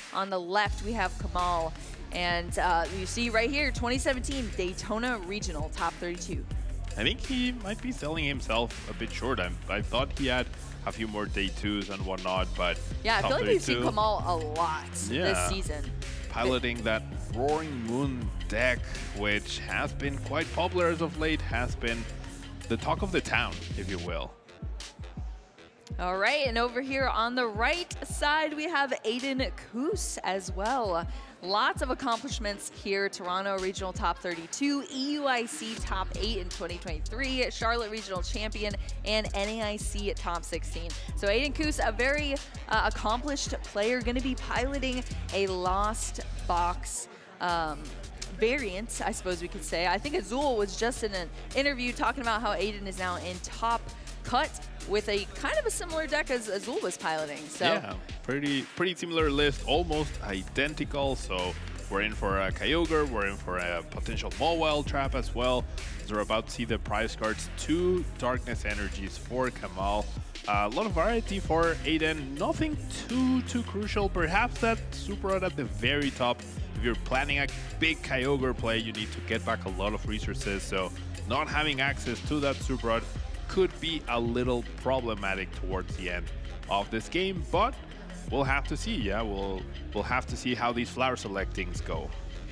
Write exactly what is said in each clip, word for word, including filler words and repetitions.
On the left, we have Kamal. And uh, you see right here, twenty seventeen Daytona Regional, top thirty-two. I think he might be selling himself a bit short. I, I thought he had a few more day twos and whatnot, but yeah, I feel like we've seen Kamal a lot yeah. this season. Piloting that Roaring Moon deck, which has been quite popular as of late, has been the talk of the town, if you will. All right, and over here on the right side, we have Aiden Koos as well. Lots of accomplishments here. Toronto Regional Top thirty-two, E U I C Top eight in twenty twenty-three, Charlotte Regional Champion, and N A I C Top sixteen. So Aiden Koos, a very uh, accomplished player, going to be piloting a Lost Box um, variant, I suppose we could say. I think Azul was just in an interview talking about how Aiden is now in Top Cut with a kind of a similar deck as Azul was piloting. So yeah, pretty pretty similar list, almost identical. So we're in for a Kyogre, we're in for a potential Mawile trap as well. So we're about to see the prize cards, two Darkness Energies for Kamal. Uh, a lot of variety for Aiden, nothing too too crucial. Perhaps that Super Rod at the very top. If you're planning a big Kyogre play, you need to get back a lot of resources. So not having access to that Super Rod could be a little problematic towards the end of this game, but we'll have to see. Yeah, we'll we'll have to see how these flower selectings go.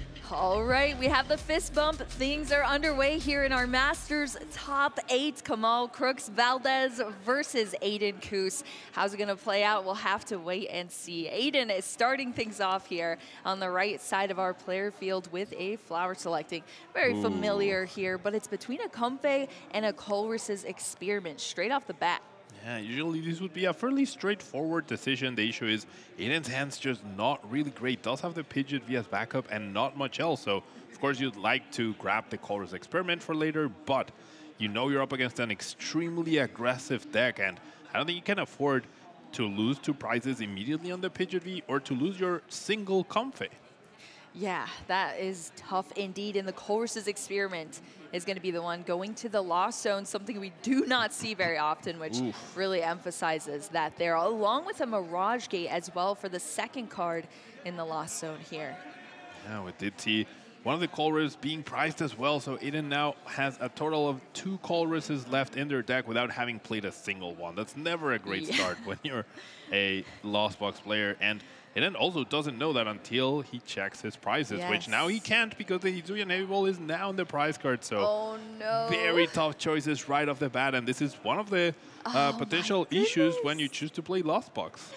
All right, we have the fist bump. Things are underway here in our Masters top eight. Kamal Crooks Valdez versus Aiden Koos. How's it going to play out? We'll have to wait and see. Aiden is starting things off here on the right side of our player field with a flower selecting. Very Ooh. familiar here, but it's between a Comfey and a Colress's Experiment straight off the bat. Yeah, usually this would be a fairly straightforward decision. The issue is Aiden's hand's just not really great. Does have the Pidgeot V as backup and not much else. So, of course, you'd like to grab the Colress Experiment for later, but you know you're up against an extremely aggressive deck, and I don't think you can afford to lose two prizes immediately on the Pidgeot V or to lose your single Comfey. Yeah, that is tough indeed. And the Colress's Experiment is going to be the one going to the Lost Zone, something we do not see very often, which Oof. really emphasizes that there, along with a Mirage Gate as well for the second card in the Lost Zone here. Yeah, we did see one of the Colress being prized as well, so Aiden now has a total of two Colresses left in their deck without having played a single one. That's never a great yeah. start when you're a Lost Box player. And Aiden also doesn't know that until he checks his prizes, yes. which now he can't because the Hisuian Heavy Ball is now in the prize card. So oh, no. very tough choices right off the bat. And this is one of the uh, oh, potential issues when you choose to play Lost Box.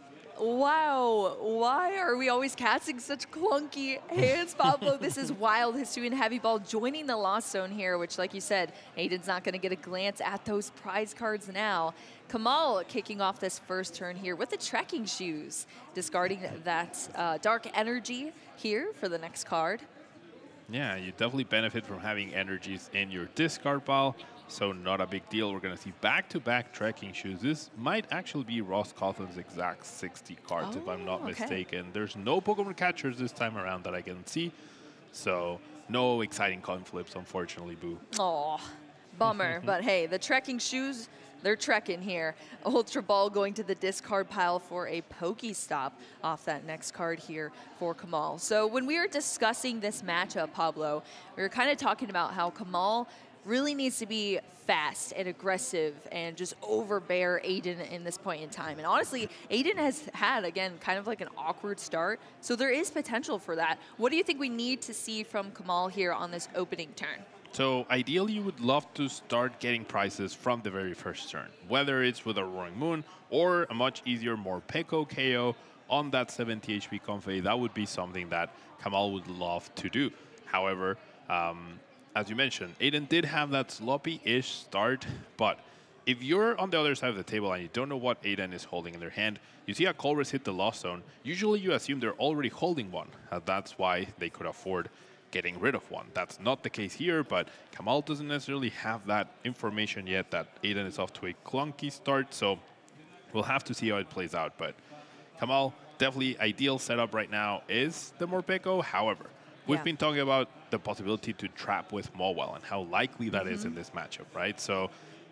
Wow, why are we always casting such clunky hands, Pablo? This is wild. Hisuian Heavy Ball joining the Lost Zone here, which, like you said, Aiden's not going to get a glance at those prize cards now. Kamal kicking off this first turn here with the Trekking Shoes, discarding that uh, Dark Energy here for the next card. Yeah, you definitely benefit from having energies in your discard pile. So not a big deal. We're going to see back-to-back Trekking Shoes. This might actually be Ross Cawthon's exact sixty cards, oh, if I'm not okay. mistaken. There's no Pokemon catchers this time around that I can see. So no exciting coin flips, unfortunately, Boo. Oh, bummer. But hey, the Trekking Shoes, they're trekking here. Ultra Ball going to the discard pile for a Pokestop off that next card here for Kamal. So when we were discussing this matchup, Pablo, we were kind of talking about how Kamal really needs to be fast and aggressive and just overbear Aiden in this point in time. And honestly, Aiden has had, again, kind of like an awkward start. So there is potential for that. What do you think we need to see from Kamal here on this opening turn? So ideally, you would love to start getting prizes from the very first turn, whether it's with a Roaring Moon or a much easier Morpeko K O on that seventy H P Comfey. That would be something that Kamal would love to do. However, um, as you mentioned, Aiden did have that sloppy-ish start, but if you're on the other side of the table and you don't know what Aiden is holding in their hand, you see a Colress hit the Lost Zone, usually you assume they're already holding one. Uh, that's why they could afford getting rid of one. That's not the case here, but Kamal doesn't necessarily have that information yet that Aiden is off to a clunky start, so we'll have to see how it plays out. But Kamal, definitely ideal setup right now is the Morpeko. However, we've yeah. been talking about the possibility to trap with Mawile and how likely that mm-hmm. is in this matchup, right? So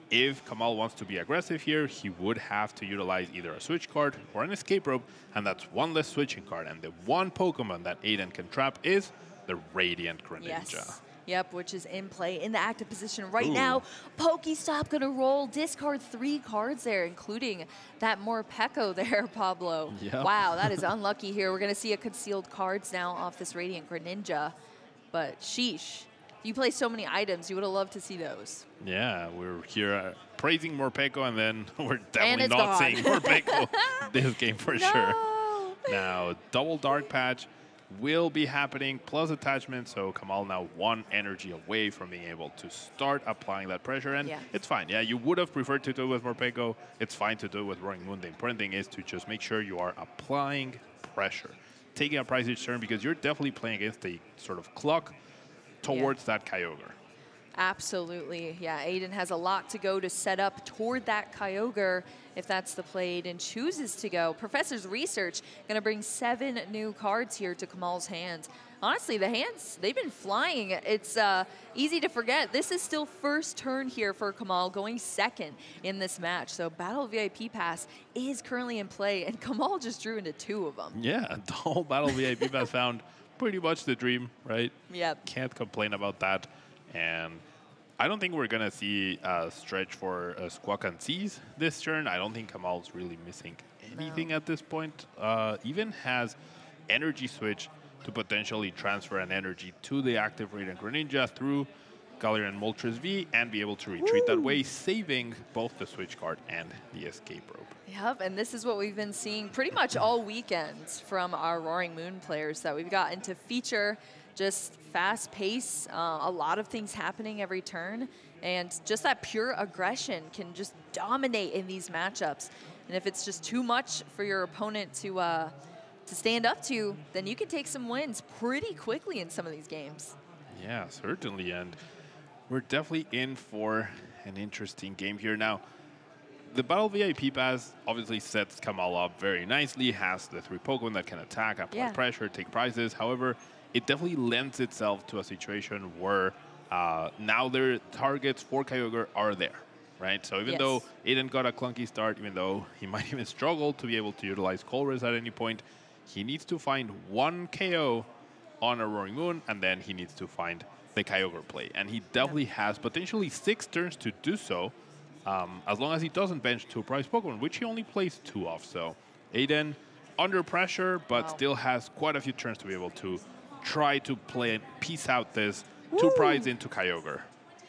If Kamal wants to be aggressive here, he would have to utilize either a switch card or an escape rope, and that's one less switching card. And the one Pokemon that Aiden can trap is the Radiant Greninja. Yes. Yep, which is in play in the active position right Ooh. now. Pokestop gonna roll, discard three cards there, including that Morpeko there, Pablo. Yep. Wow, that is unlucky here. We're gonna see a concealed cards now off this Radiant Greninja, but sheesh. You play so many items, you would have loved to see those. Yeah, we're here uh, praising Morpeko, and then we're definitely not gone. saying Morpeko this game for No. sure. Now, double Dark Patch will be happening, plus attachment, so Kamal now one energy away from being able to start applying that pressure, and Yeah. it's fine. Yeah, you would have preferred to do it with Morpeko. It's fine to do it with Roaring Moon. The important thing is to just make sure you are applying pressure, taking a price each turn, because you're definitely playing against a sort of clock towards that Kyogre. Absolutely. Yeah, Aiden has a lot to go to set up toward that Kyogre if that's the play Aiden chooses to go. Professor's Research going to bring seven new cards here to Kamal's hands. Honestly, the hands, they've been flying. It's uh, easy to forget. This is still first turn here for Kamal, going second in this match. So Battle V I P Pass is currently in play, and Kamal just drew into two of them. Yeah, the whole Battle V I P Pass found pretty much the dream, right? Yep. Can't complain about that. And I don't think we're going to see a stretch for uh, Squawk and Seize this turn. I don't think Kamal's really missing anything No. at this point. Uh, even has Energy Switch to potentially transfer an energy to the active Radiant Greninja through Galarian Moltres V and be able to retreat Woo. that way, saving both the Switch card and the Escape Rope. Yep, and this is what we've been seeing pretty much all weekend from our Roaring Moon players, that we've gotten to feature just fast pace, uh, a lot of things happening every turn, and just that pure aggression can just dominate in these matchups. And if it's just too much for your opponent to uh, to stand up to, then you can take some wins pretty quickly in some of these games. Yeah, certainly, and we're definitely in for an interesting game here. Now, the Battle V I P Pass obviously sets Kamal up very nicely, has the three Pokemon that can attack, apply Yeah. pressure, take prizes. However, it definitely lends itself to a situation where uh, now their targets for Kyogre are there, right? So even Yes. though Aiden got a clunky start, even though he might even struggle to be able to utilize Colress at any point, he needs to find one K O on a Roaring Moon, and then he needs to find the Kyogre play. And he definitely has potentially six turns to do so, um, as long as he doesn't bench two prize Pokemon, which he only plays two of. So Aiden under pressure, but Wow. still has quite a few turns to be able to try to play and piece out this two prize into Kyogre.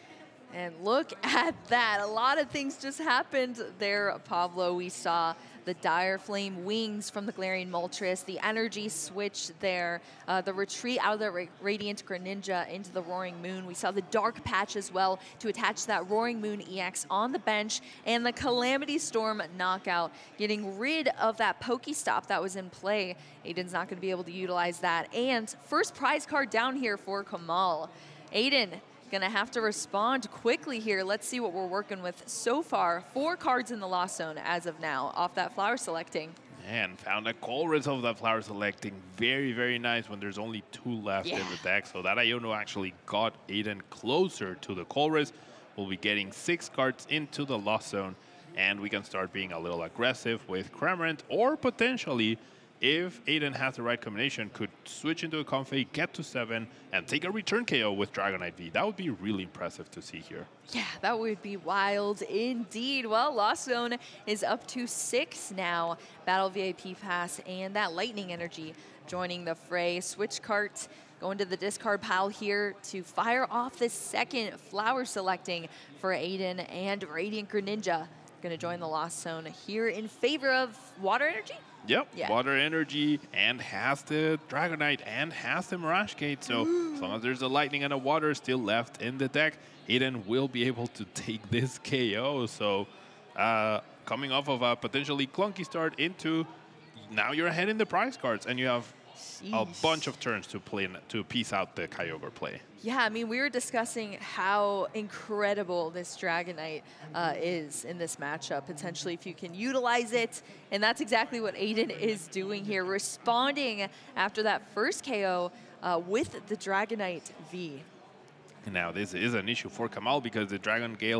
And look at that. A lot of things just happened there, Pablo. We saw the Dire Flame wings from the Galarian Moltres, the energy switch there, uh, the retreat out of the Ra Radiant Greninja into the Roaring Moon. We saw the Dark Patch as well to attach that Roaring Moon E X on the bench, and the Calamity Storm knockout, getting rid of that Pokestop that was in play. Aiden's not going to be able to utilize that. And first prize card down here for Kamal. Aiden gonna have to respond quickly here. Let's see what we're working with so far. Four cards in the Lost Zone as of now off that flower selecting. And found a Colress of that flower selecting. Very, very nice when there's only two left Yeah. in the deck. So that Iono actually got Aiden closer to the Colress. We'll be getting six cards into the Lost Zone, and we can start being a little aggressive with Cramorant, or potentially, if Aiden has the right combination, could switch into a Comfey, get to seven, and take a return K O with Dragonite V. That would be really impressive to see here. Yeah, that would be wild indeed. Well, Lost Zone is up to six now. Battle V I P Pass and that Lightning Energy joining the fray. Switch cart going to the discard pile here to fire off the second flower selecting for Aiden, and Radiant Greninja going to join the Lost Zone here in favor of Water Energy. Yep, Yeah. Water Energy, and has the Dragonite, and has the Mirage Gate. So as long as there's a Lightning and a Water still left in the deck, Aiden will be able to take this K O. So uh, coming off of a potentially clunky start into, now you're ahead in the prize cards, and you have a Jeez. bunch of turns to play to piece out the Kyogre play. Yeah, I mean, we were discussing how incredible this Dragonite uh, is in this matchup, potentially if you can utilize it. And that's exactly what Aiden is doing here, responding after that first K O uh, with the Dragonite V. Now, this is an issue for Kamal because the Dragon Gale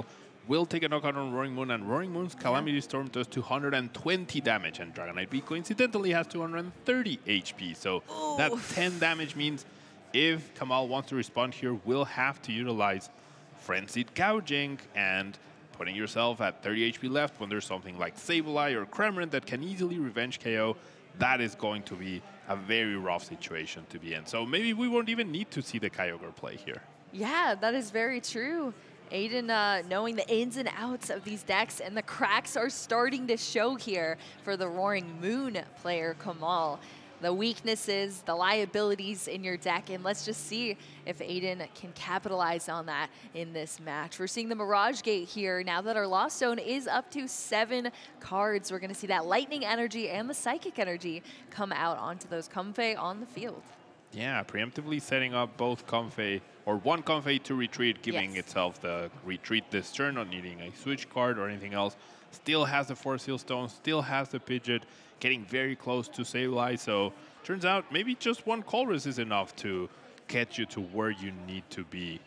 will take a knockout on Roaring Moon, and Roaring Moon's Calamity Storm does two hundred twenty damage, and Dragonite V coincidentally has two hundred thirty H P. So Oof. that ten damage means if Kamal wants to respond here, we'll have to utilize Frenzied Gouging, and putting yourself at thirty H P left when there's something like Sableye or Cramorant that can easily revenge K O, that is going to be a very rough situation to be in. So maybe we won't even need to see the Kyogre play here. Yeah, that is very true. Aiden, uh, knowing the ins and outs of these decks, and the cracks are starting to show here for the Roaring Moon player, Kamal. The weaknesses, the liabilities in your deck, and let's just see if Aiden can capitalize on that in this match. We're seeing the Mirage Gate here now that our Lost Zone is up to seven cards. We're going to see that Lightning Energy and the Psychic Energy come out onto those Comfey on the field. Yeah, preemptively setting up both Comfey, or one Comfey to retreat, giving yes. itself the retreat this turn, not needing a switch card or anything else. Still has the Force Seal Stone, still has the Pidgeot, getting very close to Sableye. So turns out maybe just one Colress is enough to get you to where you need to be.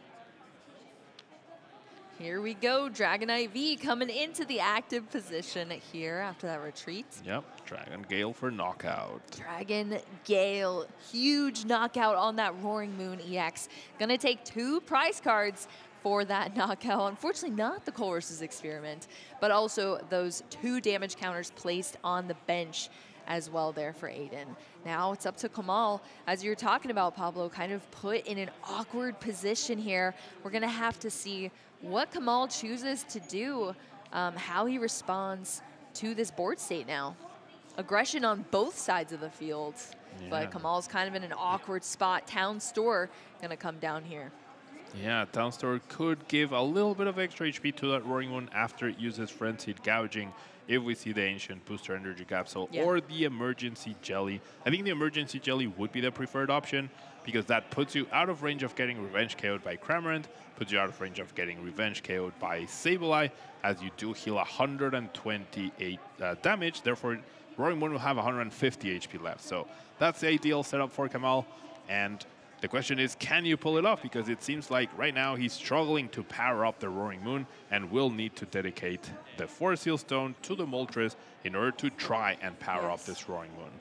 Here we go, Dragonite V coming into the active position here after that retreat. Yep, Dragon Gale for knockout. Dragon Gale, huge knockout on that Roaring Moon E X. Gonna take two prize cards for that knockout. Unfortunately, not the Colress's Experiment, but also those two damage counters placed on the bench as well there for Aiden. Now it's up to Kamal, as you're talking about, Pablo, kind of put in an awkward position here. We're gonna have to see what Kamal chooses to do, um, how he responds to this board state now. Aggression on both sides of the field, yeah. but Kamal's kind of in an awkward spot. Town Store gonna come down here. Yeah, Town Store could give a little bit of extra H P to that Roaring Moon after it uses Frenzied Gouging, if we see the Ancient Booster Energy Capsule yeah. or the Emergency Jelly. I think the Emergency Jelly would be the preferred option, because that puts you out of range of getting Revenge K O'd by Cramorant, puts you out of range of getting Revenge K O'd by Sableye, as you do heal one hundred twenty-eight uh, damage. Therefore, Roaring Moon will have one hundred fifty H P left. So that's the ideal setup for Kamal. And the question is, can you pull it off? Because it seems like right now he's struggling to power up the Roaring Moon and will need to dedicate the Force Seal Stone to the Moltres in order to try and power yes. up this Roaring Moon.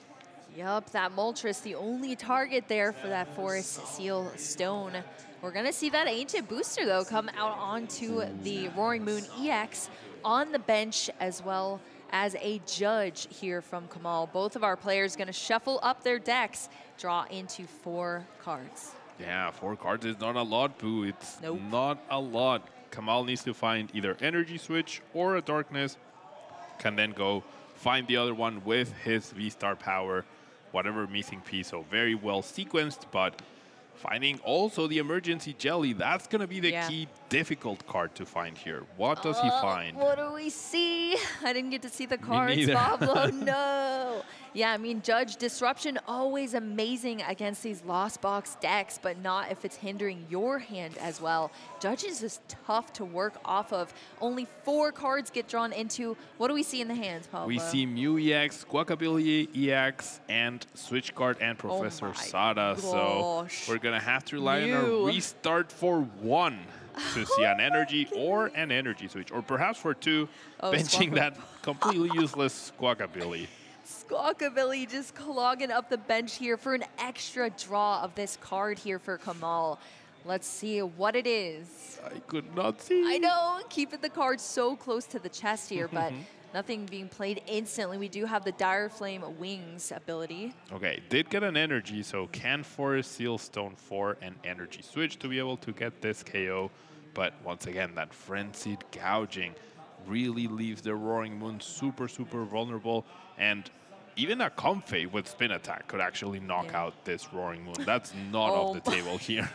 Yup, that Moltres, the only target there for that Force Seal Stone. We're going to see that Ancient Booster, though, come out onto the Roaring Moon E X on the bench, as well as a judge here from Kamal. Both of our players going to shuffle up their decks, draw into four cards. Yeah, four cards is not a lot, Boo. It's nope. not a lot. Kamal needs to find either Energy Switch or a Darkness, can then go find the other one with his V-Star power, whatever missing piece. So very well sequenced, but finding also the Emergency Jelly, that's going to be the yeah. key difficult card to find here. What does uh, he find? What do we see? I didn't get to see the cards, Pablo. No. Yeah, I mean, Judge Disruption, always amazing against these Lost Box decks, but not if it's hindering your hand as well. Judge is just tough to work off of. Only four cards get drawn into. What do we see in the hands, Pablo? We see Mew E X, Squawkabilly E X, and Switch Card and Professor oh Sada. Gosh. So we're going to have to rely Mew. on a restart for one to see an energy or an energy switch, or perhaps for two, oh, benching that completely useless Squawkabilly. Squawkabilly just clogging up the bench here for an extra draw of this card here for Kamal. Let's see what it is. I could not see. I know, keeping the card so close to the chest here, but nothing being played instantly. We do have the Dire Flame Wings ability. Okay, did get an energy, so can Force Seal Stone for an energy switch to be able to get this K O. But once again, that Frenzied Gouging really leaves the Roaring Moon super, super vulnerable. And even a Comfey with Spin Attack could actually knock yeah. out this Roaring Moon. That's not oh off the table here.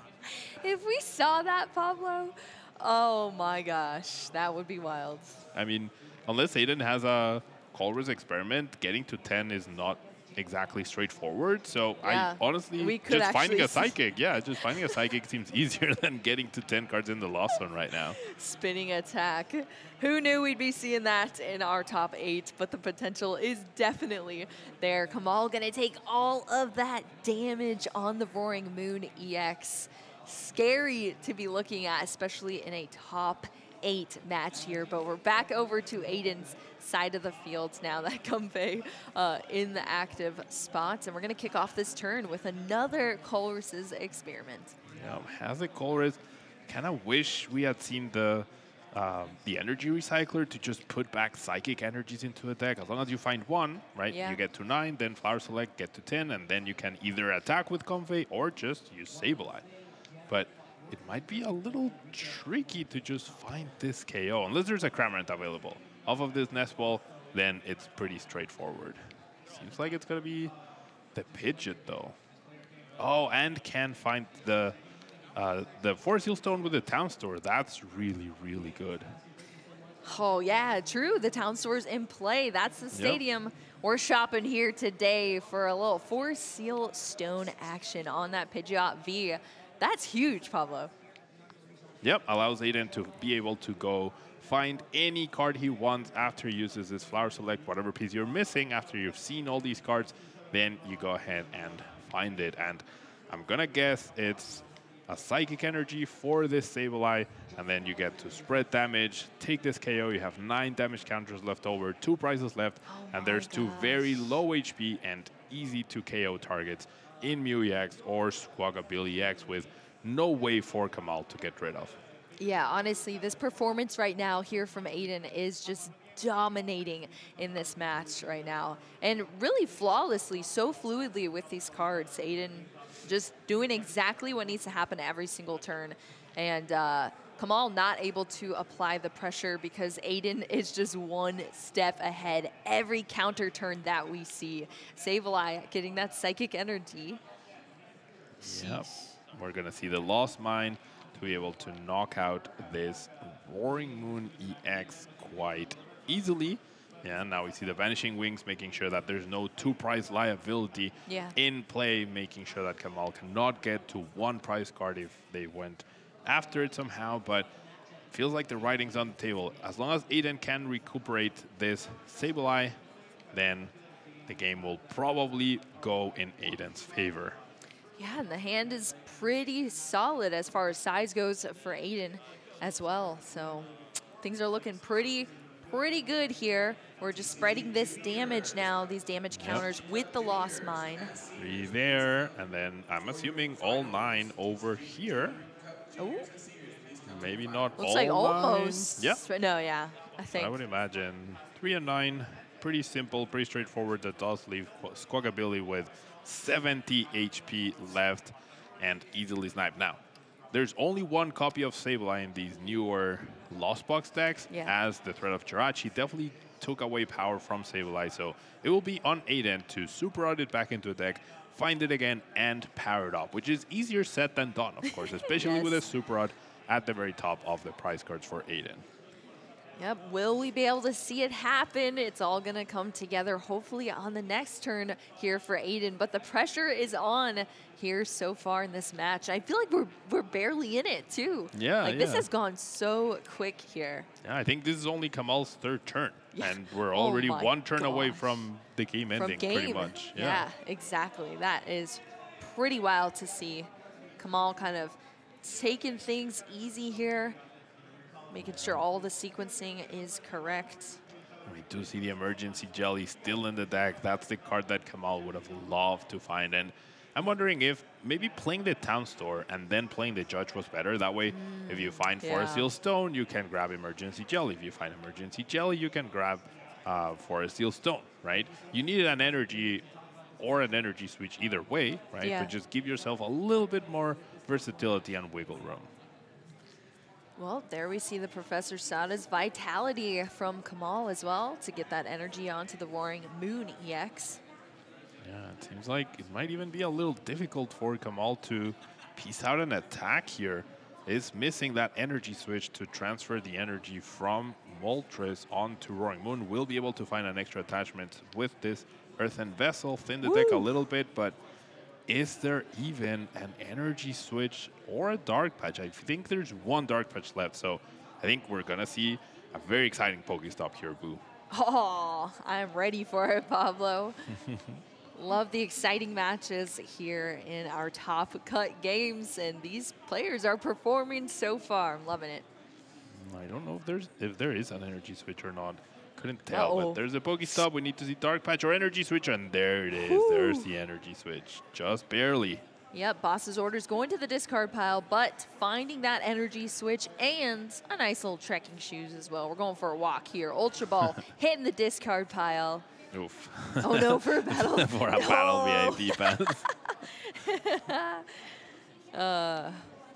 If we saw that, Pablo, oh my gosh, that would be wild. I mean, unless Aiden has a Colress Experiment, getting to ten is not exactly straightforward. So yeah, I honestly, just finding a Psychic, yeah, just finding a Psychic seems easier than getting to ten cards in the Lost Zone right now. Spinning Attack. Who knew we'd be seeing that in our top eight, but the potential is definitely there. Kamal gonna take all of that damage on the Roaring Moon E X. Scary to be looking at, especially in a top eight match here, but we're back over to Aiden's side of the field now, that Comfey uh, in the active spots. And we're going to kick off this turn with another Colress's experiment. Yeah, Haziq Colress, kind of wish we had seen the uh, the energy recycler to just put back psychic energies into a deck. As long as you find one, right, Yeah. you get to nine, then Flower Select, get to ten, and then you can either attack with Comfey or just use Sableye. But it might be a little tricky to just find this K O, unless there's a Cramorant available. Off of this Nest Ball, then it's pretty straightforward. Seems like it's going to be the Pidgeot, though. Oh, and can find the uh, the Forest Seal Stone with the Town Store. That's really, really good. Oh, yeah, true. The Town Store's in play. That's the stadium. Yep. We're shopping here today for a little Forest Seal Stone action on that Pidgeot V. That's huge, Pablo. Yep, allows Aiden to be able to go find any card he wants after he uses his Flower Select, whatever piece you're missing. After you've seen all these cards, then you go ahead and find it. And I'm going to guess it's a Psychic Energy for this Sableye, and then you get to spread damage, take this K O. You have nine damage counters left over, two prizes left, oh and there's gosh. two very low H P and easy to K O targets in Mew E X or Squawkabilly E X with no way for Kamal to get rid of. Yeah, honestly, this performance right now here from Aiden is just dominating in this match right now. And really flawlessly, so fluidly with these cards. Aiden just doing exactly what needs to happen every single turn. And uh, Kamal not able to apply the pressure because Aiden is just one step ahead every counter turn that we see. Sableye getting that Psychic Energy. Yep. We're going to see the Lost Mine to be able to knock out this Roaring Moon E X quite easily. Yeah, now we see the Vanishing Wings, making sure that there's no two-prize liability yeah. in play, making sure that Kamal cannot get to one prize card if they went after it somehow, but feels like the writing's on the table. As long as Aiden can recuperate this Sableye, then the game will probably go in Aiden's favor. Yeah, and the hand is pretty solid as far as size goes for Aiden as well. So things are looking pretty, pretty good here. We're just spreading this damage now, these damage counters yep. with the Lost Mine. Three there, and then I'm assuming all nine over here. Oh. Maybe not Looks all like nine. almost. Yeah. No, yeah, I think. I would imagine three and nine, pretty simple, pretty straightforward. That does leave Squawkabilly with seventy H P left and easily sniped. Now, there's only one copy of Sableye in these newer Lost Box decks, yeah. as the threat of Jirachi definitely took away power from Sableye. So it will be on Aiden to super out it back into a deck, find it again, and power it up, which is easier said than done, of course, especially yes. with a super out at the very top of the prize cards for Aiden. Yep, will we be able to see it happen? It's all going to come together hopefully on the next turn here for Aiden, but the pressure is on here so far in this match. I feel like we're we're barely in it too. Yeah, Like yeah. this has gone so quick here. Yeah, I think this is only Kamal's third turn, Yeah. and we're Oh already my one turn away gosh. from the game From ending, game. pretty much. Yeah. Yeah. exactly. That is pretty wild to see. Kamal kind of taking things easy here, making sure all the sequencing is correct. We do see the Emergency Jelly still in the deck. That's the card that Kamal would have loved to find. And I'm wondering if maybe playing the Town Store and then playing the Judge was better. That way, mm, if you find yeah. Forest Seal Stone, you can grab Emergency Jelly. If you find Emergency Jelly, you can grab uh, Forest Seal Stone, right? You needed an energy or an energy switch either way, right? Yeah. But just give yourself a little bit more versatility and wiggle room. Well, there we see the Professor Sada's Vitality from Kamal as well to get that energy onto the Roaring Moon E X. Yeah, it seems like it might even be a little difficult for Kamal to piece out an attack here. Is missing that energy switch to transfer the energy from Moltres onto Roaring Moon. Will be able to find an extra attachment with this Earthen Vessel, thin the Woo. deck a little bit, but is there even an energy switch or a Dark Patch? I think there's one Dark Patch left, so I think we're gonna see a very exciting Pokestop here, Boo. Oh, I'm ready for it, Pablo. Love the exciting matches here in our top cut games, and these players are performing so far. I'm loving it. I don't know if there's if there is an energy switch or not. Couldn't tell, Uh-oh. but there's a Pokestop. We need to see Dark Patch or energy switch, and there it is. Whew. There's the energy switch, just barely. Yep, boss's orders going to the discard pile, but finding that energy switch and a nice little trekking shoes as well. We're going for a walk here. Ultra Ball hitting the discard pile. Oof. Oh no, for a battle. For a no. battle V I P pass. uh,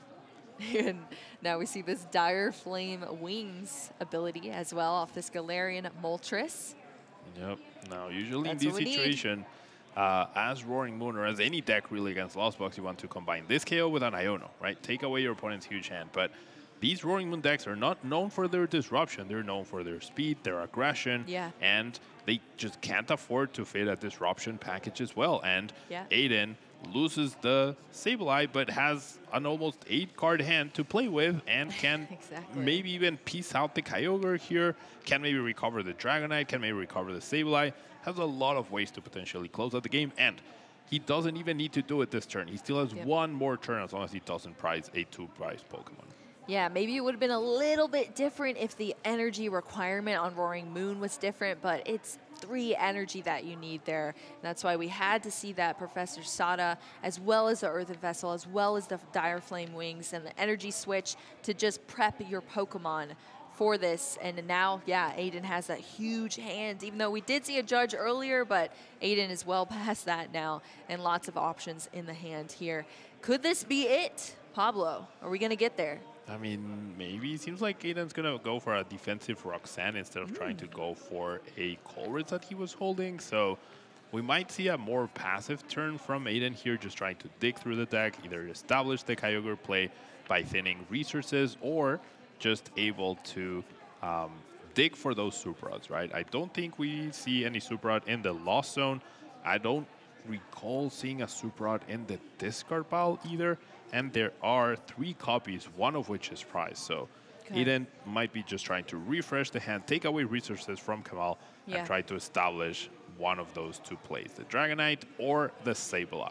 and now we see this Dire Flame Wings ability as well off this Galarian Moltres. Yep. Now, usually That's in this situation, uh, as Roaring Moon or as any deck really against Lost Box, you want to combine this K O with an Iono, right? Take away your opponent's huge hand. But these Roaring Moon decks are not known for their disruption. They're known for their speed, their aggression, yeah. and they just can't afford to fit a disruption package as well. And yeah. Aiden loses the Sableye, but has an almost eight card hand to play with and can exactly. maybe even piece out the Kyogre here, can maybe recover the Dragonite, can maybe recover the Sableye, has a lot of ways to potentially close out the game, and he doesn't even need to do it this turn. He still has yep. one more turn as long as he doesn't prize a two-prize Pokemon. Yeah, maybe it would have been a little bit different if the energy requirement on Roaring Moon was different, but it's three energy that you need there. And that's why we had to see that Professor Sada, as well as the Earthen Vessel, as well as the Dire Flame Wings and the energy switch to just prep your Pokemon for this. And now, yeah, Aiden has that huge hand, even though we did see a Judge earlier, but Aiden is well past that now and lots of options in the hand here. Could this be it, Pablo? Are we going to get there? I mean, maybe. It seems like Aiden's going to go for a defensive Roxanne instead of mm. trying to go for a Colress that he was holding. So we might see a more passive turn from Aiden here, just trying to dig through the deck, either establish the Kyogre play by thinning resources or just able to um, dig for those Super Rods, right? I don't think we see any Super Rod in the Lost Zone. I don't recall seeing a Super Rod in the discard pile either. And there are three copies, one of which is prized. So okay. Aiden might be just trying to refresh the hand, take away resources from Kamal, yeah. and try to establish one of those two plays, the Dragonite or the Sableye.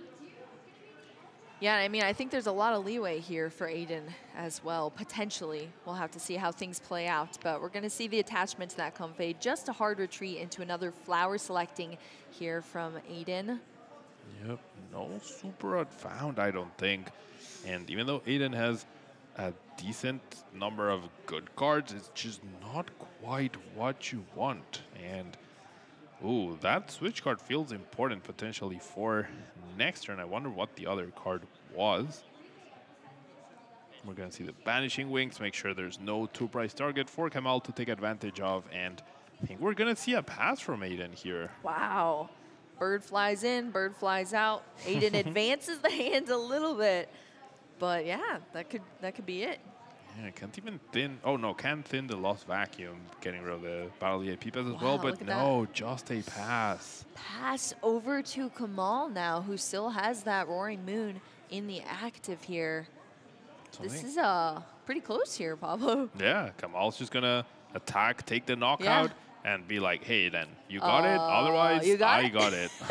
Yeah, I mean, I think there's a lot of leeway here for Aiden as well, potentially. We'll have to see how things play out, but we're going to see the attachment to that Comfey. Just a hard retreat into another flower selecting here from Aiden. Yep, no Super Rod found, I don't think. And even though Aiden has a decent number of good cards, it's just not quite what you want. And, ooh, that switch card feels important potentially for next turn. I wonder what the other card was. We're going to see the Banishing Wings, make sure there's no two-price target for Kamal to take advantage of. And I think we're going to see a pass from Aiden here. Wow. Bird flies in, bird flies out. Aiden advances the hand a little bit. But yeah, that could that could be it. Yeah, can't even thin. Oh no, can thin the Lost Vacuum, getting rid of the Battle E A P pass as wow, well. But no, that. just a pass. Pass over to Kamal now, who still has that Roaring Moon in the active here. Something. This is uh pretty close here, Pablo. Yeah, Kamal's just gonna attack, take the knockout. Yeah. And be like, hey, then you got uh, it. Otherwise, you got I it? got it.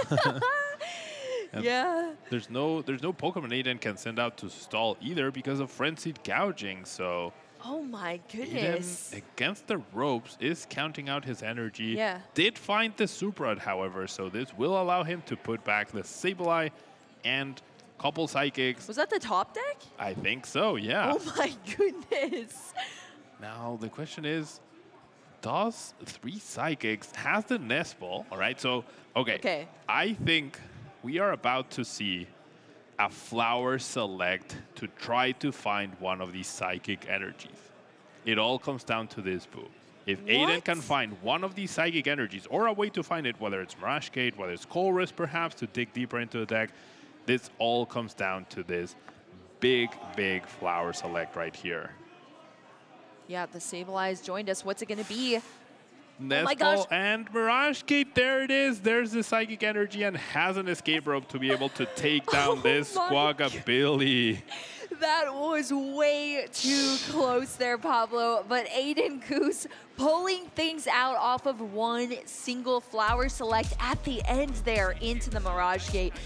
Yeah. There's no, there's no Pokemon Aiden can send out to stall either because of Frenzied Gouging. So. Oh my goodness. Aiden, against the ropes, is counting out his energy. Yeah. Did find the Super Rod, however, so this will allow him to put back the Sableye and couple Psychics. Was that the top deck? I think so. Yeah. Oh my goodness. Now the question is, does three Psychics has the Nest Ball? All right, so, okay. Okay. I think we are about to see a Flower Select to try to find one of these Psychic energies. It all comes down to this, Boo. If what? Aiden can find one of these Psychic energies, or a way to find it, whether it's Mirage Gate, whether it's Colress perhaps, to dig deeper into the deck, this all comes down to this big, big Flower Select right here. Yeah, the Sableye has joined us. What's it going to be? Nest oh my gosh. And Mirage Gate, there it is. There's the Psychic Energy and has an escape rope to be able to take down oh this Squawkabilly. That was way too close there, Pablo. But Aiden Goose pulling things out off of one single Flower Select at the end there into the Mirage Gate.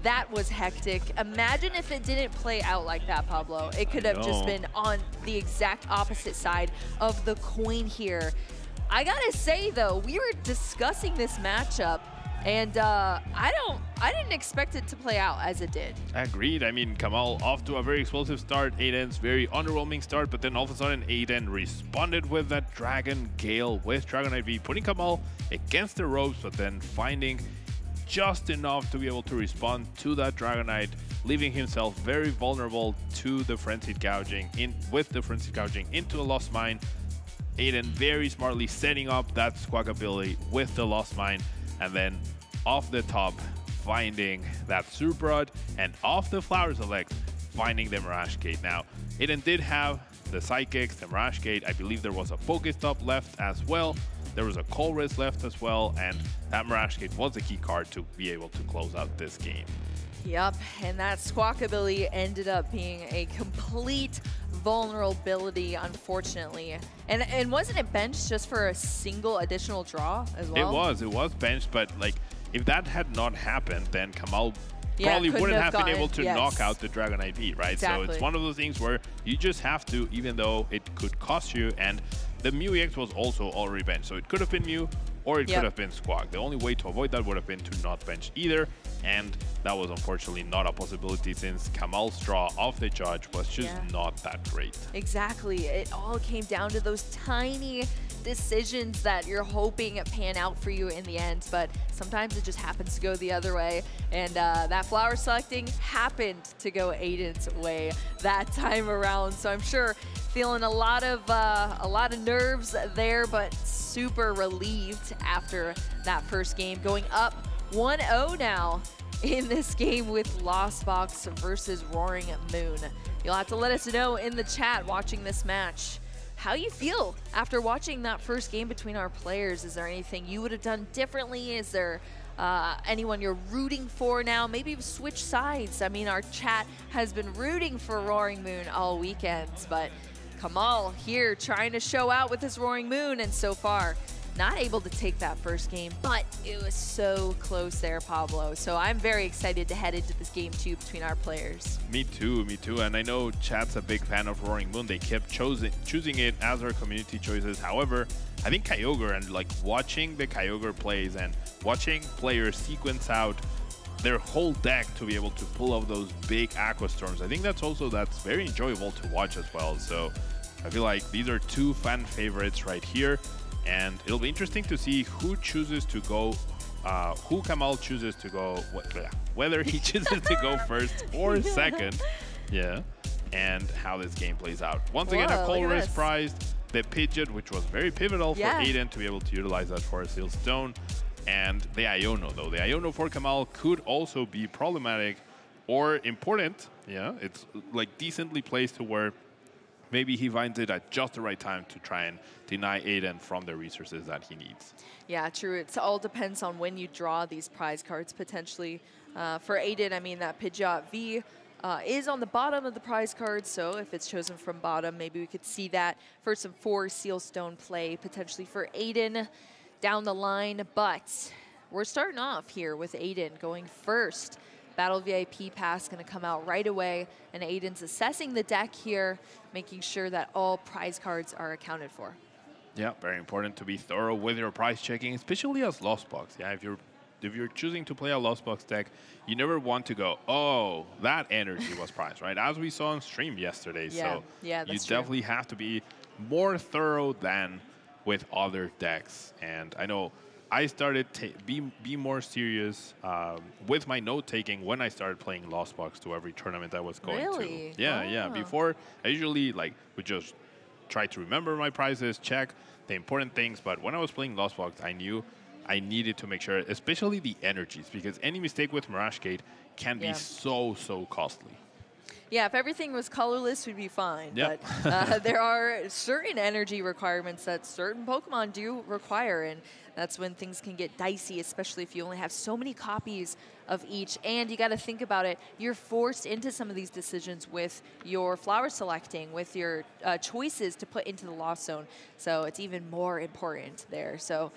that was hectic. Imagine if it didn't play out like that, Pablo. It could have just been on the exact opposite side of the coin here. I gotta say though, we were discussing this matchup, and uh, I don't, I didn't expect it to play out as it did. Agreed. I mean, Kamal off to a very explosive start. Aiden's very underwhelming start, but then all of a sudden Aiden responded with that Dragon Gale with Dragonite V, putting Kamal against the ropes, but then finding just enough to be able to respond to that Dragonite, leaving himself very vulnerable to the Frenzied Gouging, in with the Frenzied Gouging into a Lost Mine. Aiden very smartly setting up that Squawk ability with the Lost Mine, and then off the top finding that Surprod, and off the Flower Select finding the Mirage Gate. Now, Aiden did have the Psychics, the Mirage Gate. I believe there was a Pokestop left as well. There was a Colress left as well, and that Mirage Gate was the key card to be able to close out this game. Yep, and that Squawk ability ended up being a complete vulnerability, unfortunately. And and wasn't it benched just for a single additional draw as well? It was, it was benched, but like if that had not happened, then Kamal Yeah, probably couldn't wouldn't have have, been gotten- able to yes. knock out the Dragonite V, right? So Exactly. it's one of those things where you just have to, even though it could cost you, and the Mew E X was also already benched. So it could have been Mew, or it Yep. could have been Squawk. The only way to avoid that would have been to not bench either, and that was unfortunately not a possibility since Kamal's draw off the judge was just Yeah. not that great. Exactly. It all came down to those tiny decisions that you're hoping pan out for you in the end, but sometimes it just happens to go the other way. And uh, that flower selecting happened to go Aiden's way that time around. So I'm sure feeling a lot of uh, a lot of nerves there, but super relieved after that first game, going up one oh now in this game with Lost Box versus Roaring Moon. You'll have to let us know in the chat watching this match how you feel after watching that first game between our players. Is there anything you would have done differently? Is there uh, anyone you're rooting for now? Maybe switch sides. I mean, our chat has been rooting for Roaring Moon all weekend, but Kamal here trying to show out with his Roaring Moon, and so far not able to take that first game, but it was so close there, Pablo. So I'm very excited to head into this game two between our players. Me too, me too. And I know chat's a big fan of Roaring Moon. They kept choosing choosing it as our community choices. However, I think Kyogre, and like watching the Kyogre plays and watching players sequence out their whole deck to be able to pull off those big Aqua Storms, I think that's also that's very enjoyable to watch as well. So I feel like these are two fan favorites right here. And it'll be interesting to see who chooses to go, uh, who Kamal chooses to go, wh whether he chooses to go first or second, yeah, and how this game plays out. Once again, Whoa, a look at Colress this. prized, the Pidgeot, which was very pivotal Yeah. for Aiden to be able to utilize that for a Seal Stone, and the Iono, though. The Iono for Kamal could also be problematic or important, yeah, it's like decently placed to where maybe he finds it at just the right time to try and deny Aiden from the resources that he needs. Yeah, true. It all depends on when you draw these prize cards, potentially. Uh, for Aiden, I mean, that Pidgeot V uh, is on the bottom of the prize card, so if it's chosen from bottom, maybe we could see that for some four Seal Stone play, potentially for Aiden down the line. But we're starting off here with Aiden going first. Battle V I P pass going to come out right away, and Aiden's assessing the deck here, making sure that all prize cards are accounted for. Yeah, very important to be thorough with your prize checking, especially as Lost Box. Yeah, if you're if you're choosing to play a Lost Box deck, you never want to go, oh, that energy was prized, right? As we saw on stream yesterday. Yeah, so yeah, you that's true. definitely have to be more thorough than with other decks. And I know I started to be be more serious um, with my note taking when I started playing Lost Box to every tournament I was going Really? to. Yeah, yeah. Oh. Before I usually like would just try to remember my prizes, check the important things. But when I was playing Lost Box, I knew I needed to make sure, especially the energies, because any mistake with Mirage Gate can Yeah. be so so costly. Yeah, if everything was colorless, we'd be fine. Yep. But uh, there are certain energy requirements that certain Pokemon do require, and that's when things can get dicey, especially if you only have so many copies of each. And you got to think about it. You're forced into some of these decisions with your flower selecting, with your uh, choices to put into the Lost Zone. So it's even more important there. So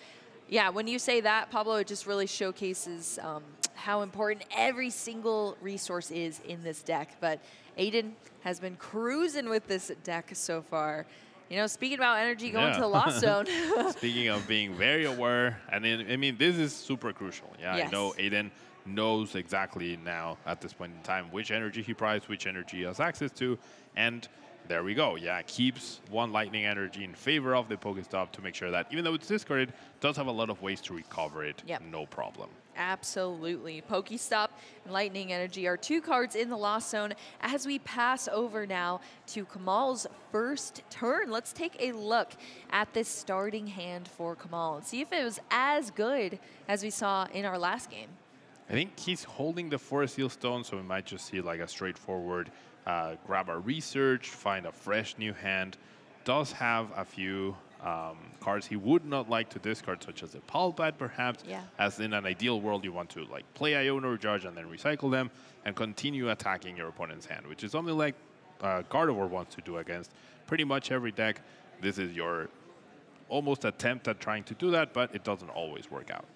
Yeah, when you say that, Pablo, it just really showcases um, how important every single resource is in this deck. But Aiden has been cruising with this deck so far. You know, speaking about energy going Yeah. to the Lost Zone. Speaking of being very aware, and in, I mean, this is super crucial. Yeah, Yes. I know Aiden knows exactly now at this point in time which energy he prized, which energy he has access to, and there we go. Yeah, keeps one lightning energy in favor of the Pokestop to make sure that even though it's discarded, it does have a lot of ways to recover it. Yep. No problem. Absolutely. Pokestop and Lightning Energy are two cards in the Lost Zone. As we pass over now to Kamal's first turn, let's take a look at this starting hand for Kamal and see if it was as good as we saw in our last game. I think he's holding the Forest Seal Stone, so we might just see like a straightforward uh, grab a research, find a fresh new hand. Does have a few um, cards he would not like to discard, such as a Palpat, perhaps. Yeah. As in an ideal world, you want to like play Iona or Judge and then recycle them and continue attacking your opponent's hand, which is something like uh, Gardevoir wants to do against pretty much every deck. This is your almost attempt at trying to do that, but it doesn't always work out.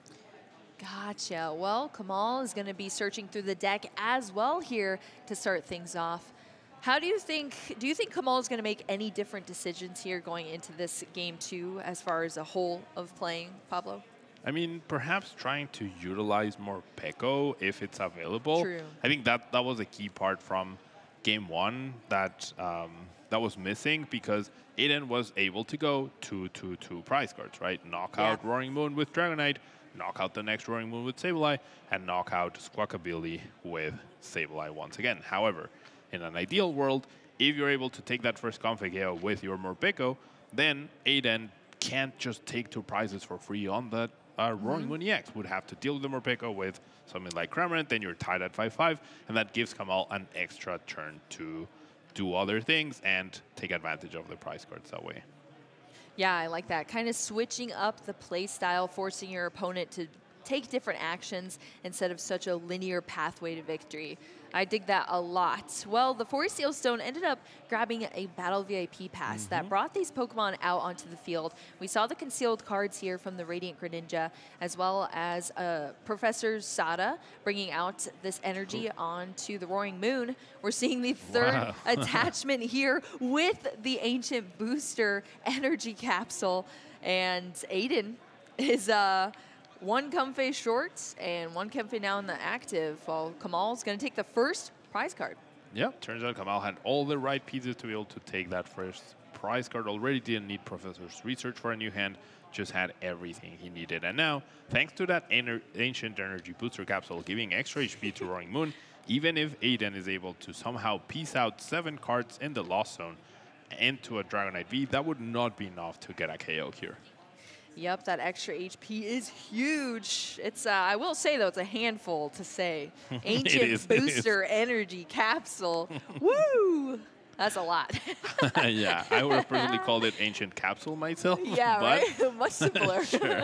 Gotcha. Well, Kamal is going to be searching through the deck as well here to start things off. How do you think, do you think Kamal is going to make any different decisions here going into this game two as far as a whole of playing, Pablo? I mean, perhaps trying to utilize more Peko if it's available. True. I think that that was a key part from game one that um, that was missing because Aiden was able to go two, two, two prize cards, right? Knock Yeah. out Roaring Moon with Dragonite, knock out the next Roaring Moon with Sableye, and knock out Squawkabilly with Sableye once again. However, in an ideal world, if you're able to take that first config A O with your Morpeko, then Aiden can't just take two prizes for free on that uh, Roaring Moon E X. Would have to deal with the Morpeko with something like Cramorant, then you're tied at five five, and that gives Kamal an extra turn to do other things and take advantage of the prize cards that way. Yeah, I like that. Kind of switching up the play style, forcing your opponent to take different actions instead of such a linear pathway to victory. I dig that a lot. Well, the Forest Seal Stone ended up grabbing a Battle V I P pass Mm-hmm. that brought these Pokemon out onto the field. We saw the concealed cards here from the Radiant Greninja, as well as uh, Professor Sada bringing out this energy onto the Roaring Moon. We're seeing the third Wow. attachment here with the Ancient Booster Energy Capsule. And Aiden is... Uh, One Comfey short and one Comfey now in the active, while Kamal's going to take the first prize card. Yeah, turns out Kamal had all the right pieces to be able to take that first prize card. Already didn't need Professor's research for a new hand, just had everything he needed. And now, thanks to that ener Ancient Energy Booster Capsule giving extra H P to Roaring Moon, even if Aiden is able to somehow piece out seven cards in the Lost Zone into a Dragonite V, that would not be enough to get a K O here. Yep, that extra H P is huge. It's, uh, I will say, though, it's a handful to say. Ancient is, it is. Booster Energy Capsule. Woo! That's a lot. Yeah, I would have personally called it Ancient Capsule myself. Yeah, but right? Much simpler. Sure.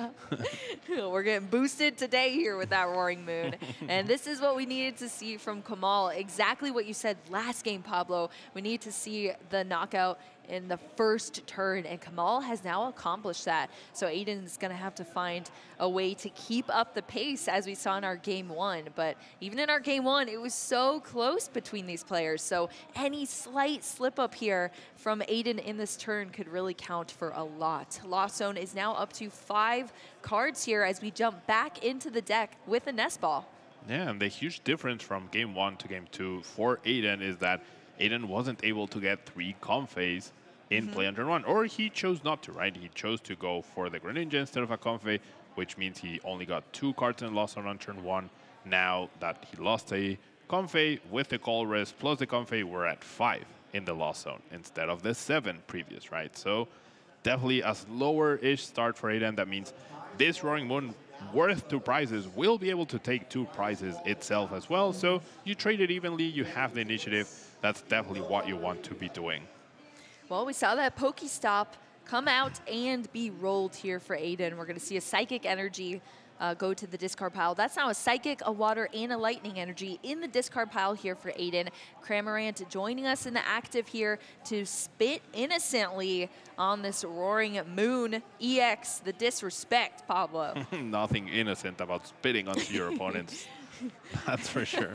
We're getting boosted today here with that Roaring Moon. And this is what we needed to see from Kamal. Exactly what you said last game, Pablo. We need to see the knockout in the first turn, and Kamal has now accomplished that. So Aiden's going to have to find a way to keep up the pace as we saw in our game one. But even in our game one, it was so close between these players. So any slight slip up here from Aiden in this turn could really count for a lot. Lost Zone is now up to five cards here as we jump back into the deck with a Nest Ball. Yeah, and the huge difference from game one to game two for Aiden is that Aiden wasn't able to get three Comfeys in Mm-hmm. play on turn one, or he chose not to, right? He chose to go for the Greninja instead of a Comfey, which means he only got two cards in Lost Zone on turn one. Now that he lost a Comfey with the Colress plus the Comfey, we're at five in the Lost Zone instead of the seven previous, right? So definitely a slower-ish start for Aiden. That means this Roaring Moon worth two prizes will be able to take two prizes itself as well. So you trade it evenly, you have the initiative. That's definitely what you want to be doing. Well, we saw that Pokestop come out and be rolled here for Aiden. We're going to see a Psychic Energy uh, go to the discard pile. That's now a Psychic, a Water, and a Lightning Energy in the discard pile here for Aiden. Cramorant joining us in the active here to spit innocently on this Roaring Moon E X. The disrespect, Pablo. Nothing innocent about spitting onto your opponents. That's for sure.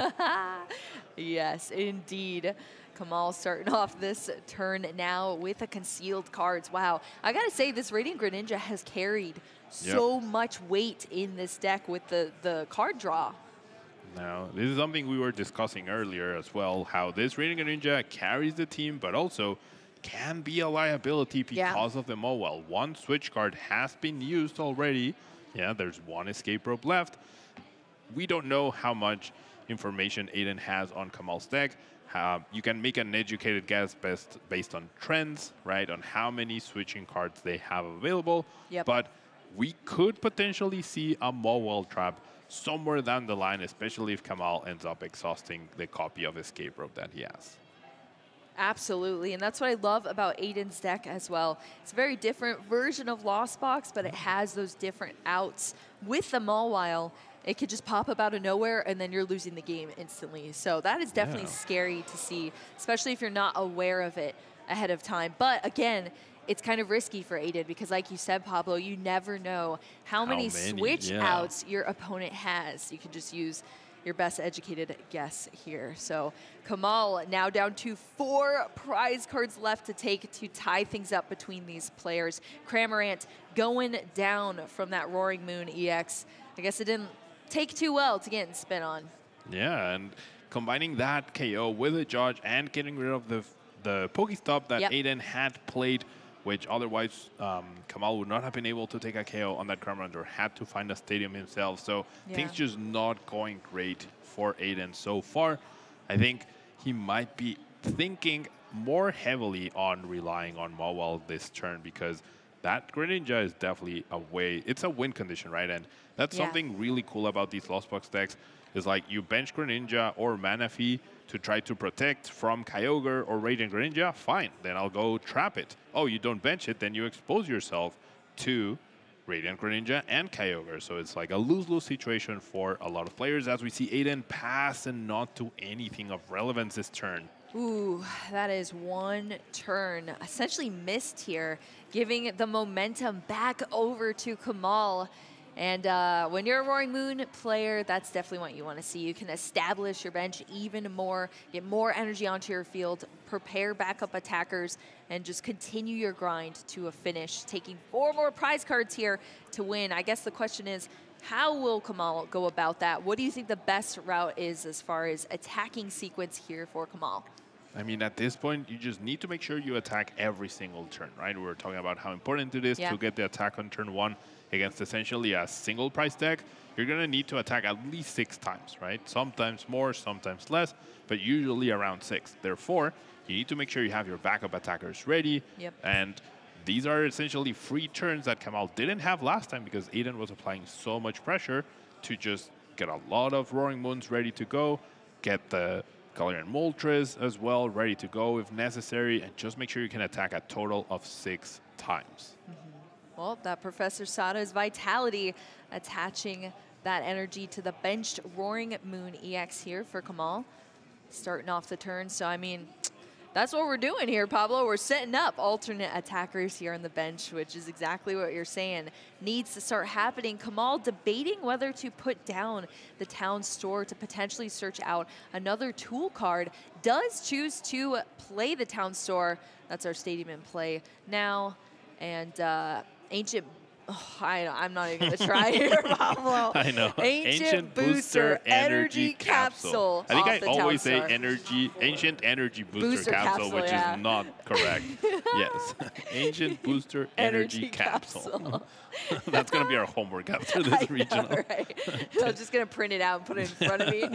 Yes, indeed. Kamal starting off this turn now with a concealed cards. Wow, I gotta say this Radiant Greninja has carried yep. so much weight in this deck with the, the card draw. Now, this is something we were discussing earlier as well, how this Radiant Greninja carries the team, but also can be a liability because yeah. of the Mowile. One switch card has been used already. Yeah, there's one escape rope left. We don't know how much information Aiden has on Kamal's deck. Uh, you can make an educated guess best based on trends, right, on how many switching cards they have available. Yep. But we could potentially see a Mowile trap somewhere down the line, especially if Kamal ends up exhausting the copy of escape rope that he has. Absolutely, and that's what I love about Aiden's deck as well. It's a very different version of Lost Box, but it has those different outs. With the Mawile, it could just pop up out of nowhere, and then you're losing the game instantly. So that is definitely yeah. scary to see, especially if you're not aware of it ahead of time. But again, it's kind of risky for Aiden because, like you said, Pablo, you never know how, how many, many switch yeah. outs your opponent has. You can just use your best educated guess here. So Kamal now down to four prize cards left to take to tie things up between these players. Cramorant going down from that Roaring Moon E X. I guess it didn't take too well to get in spin on. Yeah, and combining that K O with a Judge and getting rid of the the Pokestop that yep. Aiden had played, which otherwise um, Kamal would not have been able to take a K O on that Cramorant or had to find a stadium himself. So yeah. things just not going great for Aiden so far. I think he might be thinking more heavily on relying on Mawile this turn because that Greninja is definitely a way. It's a win condition, right? And that's yeah. something really cool about these Lost Box decks is like you bench Greninja or Manaphy to try to protect from Kyogre or Radiant Greninja, fine, then I'll go trap it. Oh, you don't bench it, then you expose yourself to Radiant Greninja and Kyogre. So it's like a lose-lose situation for a lot of players as we see Aiden pass and not do anything of relevance this turn. Ooh, that is one turn essentially missed here, giving the momentum back over to Kamal. And uh, when you're a Roaring Moon player, that's definitely what you want to see. You can establish your bench even more, get more energy onto your field, prepare backup attackers, and just continue your grind to a finish, taking four more prize cards here to win. I guess the question is, how will Kamal go about that? What do you think the best route is as far as attacking sequence here for Kamal? I mean, at this point, you just need to make sure you attack every single turn, right? We were talking about how important it is yeah. to get the attack on turn one against essentially a single price deck. You're going to need to attack at least six times, right? Sometimes more, sometimes less, but usually around six. Therefore, you need to make sure you have your backup attackers ready. Yep. And these are essentially free turns that Kamal didn't have last time because Aiden was applying so much pressure to just get a lot of Roaring Moons ready to go, get the Galarian Moltres as well ready to go if necessary, and just make sure you can attack a total of six times. Mm-hmm. Well, that Professor Sada's Vitality attaching that energy to the benched Roaring Moon E X here for Kamal, starting off the turn. So, I mean, that's what we're doing here, Pablo. We're setting up alternate attackers here on the bench, which is exactly what you're saying needs to start happening. Kamal debating whether to put down the town store to potentially search out another tool card. Does choose to play the town store. That's our stadium in play now. And uh, Ancient, oh, I, I'm not even going to try here, Pablo. I know. Ancient, Ancient Booster, Booster Energy Capsule. I think I always say energy, Ancient Energy Booster, Booster Capsule, capsule, which yeah. is not correct. Yes. Ancient Booster Energy, Energy Capsule. capsule. That's going to be our homework after this I regional. Know, right? I'm just going to print it out and put it in front of me.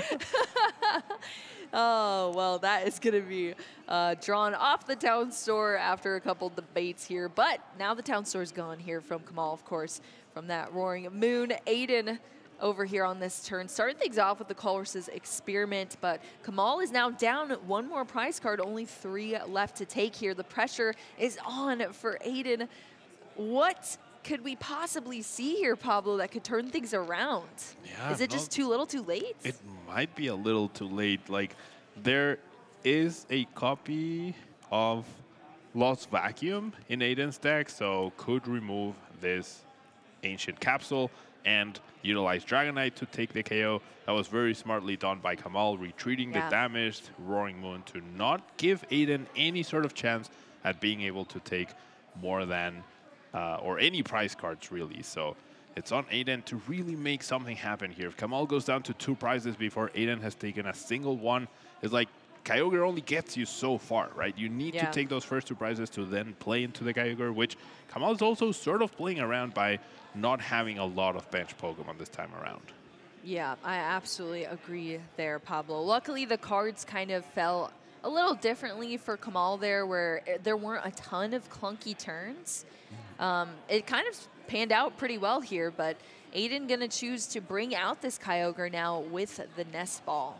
Oh, well, that is going to be uh, drawn off the town store after a couple debates here. But now the town store is gone here from Kamal, of course, from that Roaring Moon. Aiden over here on this turn. Started things off with the Colress's Experiment, but Kamal is now down one more prize card, only three left to take here. The pressure is on for Aiden. What could we possibly see here, Pablo, that could turn things around? Yeah, is it just too little too late? It might be a little too late. Like, there is a copy of Lost Vacuum in Aiden's deck, so could remove this Ancient Capsule and utilize Dragonite to take the K O. That was very smartly done by Kamal, retreating yeah. the damaged Roaring Moon to not give Aiden any sort of chance at being able to take more than, uh, or any prize cards really. So it's on Aiden to really make something happen here. If Kamal goes down to two prizes before Aiden has taken a single one, it's like Kyogre only gets you so far, right? You need yeah. to take those first two prizes to then play into the Kyogre, which Kamal is also sort of playing around by not having a lot of bench Pokemon this time around. Yeah, I absolutely agree there, Pablo. Luckily, the cards kind of fell a little differently for Kamal there, where there weren't a ton of clunky turns. Um, it kind of panned out pretty well here, but Aiden gonna choose to bring out this Kyogre now with the Nest Ball.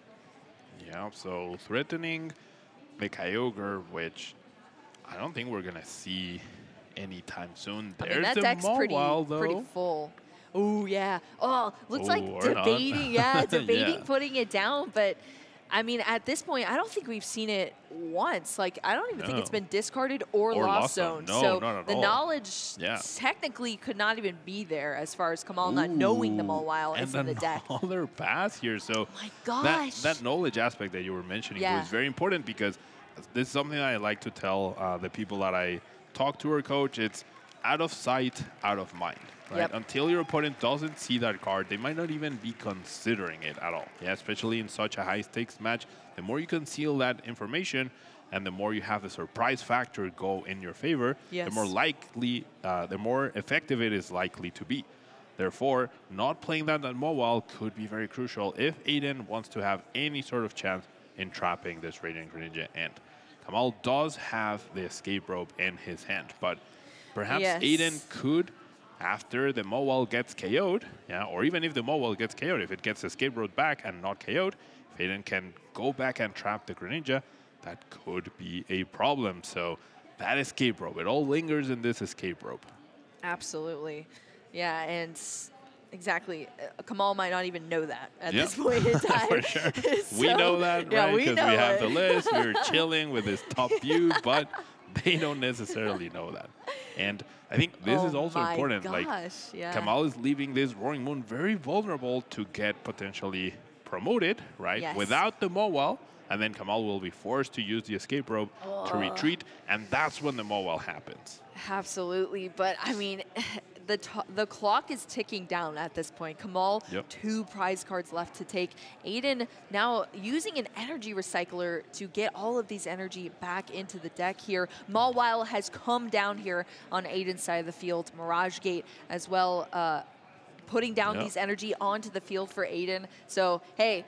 Yeah, so threatening the Kyogre, which I don't think we're gonna see anytime soon. I There's mean, that the deck's pretty, Mawile, though. pretty full. Oh, yeah. Oh, looks Ooh, like debating, yeah, debating yeah. putting it down. But, I mean, at this point, I don't think we've seen it once. Like, I don't even no. think it's been discarded or, or lost lost zone. No, so not at the all. knowledge yeah. technically could not even be there as far as Kamal Ooh, not knowing the Mawile is in the deck. And another pass here. So oh my gosh. That, that knowledge aspect that you were mentioning yeah. was very important, because this is something I like to tell uh, the people that I talk to or coach. It's out of sight, out of mind. Right? Yep. Until your opponent doesn't see that card, they might not even be considering it at all. Yeah, especially in such a high-stakes match. The more you conceal that information, and the more you have the surprise factor go in your favor, yes. the more likely, uh, the more effective it is likely to be. Therefore, not playing that on Mawile could be very crucial if Aiden wants to have any sort of chance in trapping this Radiant Greninja. And Kamal does have the Escape Rope in his hand, but perhaps yes. Aiden could, after the Mawile gets K O'd, yeah, or even if the Mawile gets K O'd, if it gets Escape Rope back and not K O'd, if Aiden can go back and trap the Greninja, that could be a problem. So that Escape Rope, it all lingers in this Escape Rope. Absolutely. Yeah, and exactly. Uh, Kamal might not even know that at yep. this point in time. For sure. So, we know that, yeah, right? Because we, we have it. the list. We're chilling with this top view, but they don't necessarily know that. And I think this oh is also my important. Gosh, like yeah. Kamal is leaving this Roaring Moon very vulnerable to get potentially promoted, right? Yes. Without the Mawile, and then Kamal will be forced to use the Escape Rope oh. to retreat, and that's when the Mawile happens. Absolutely, but I mean, the t the clock is ticking down at this point. Kamal, yep. two prize cards left to take. Aiden now using an energy recycler to get all of these energy back into the deck here. Mawile has come down here on Aiden's side of the field. Mirage Gate as well, uh, putting down yep. these energy onto the field for Aiden. So, hey,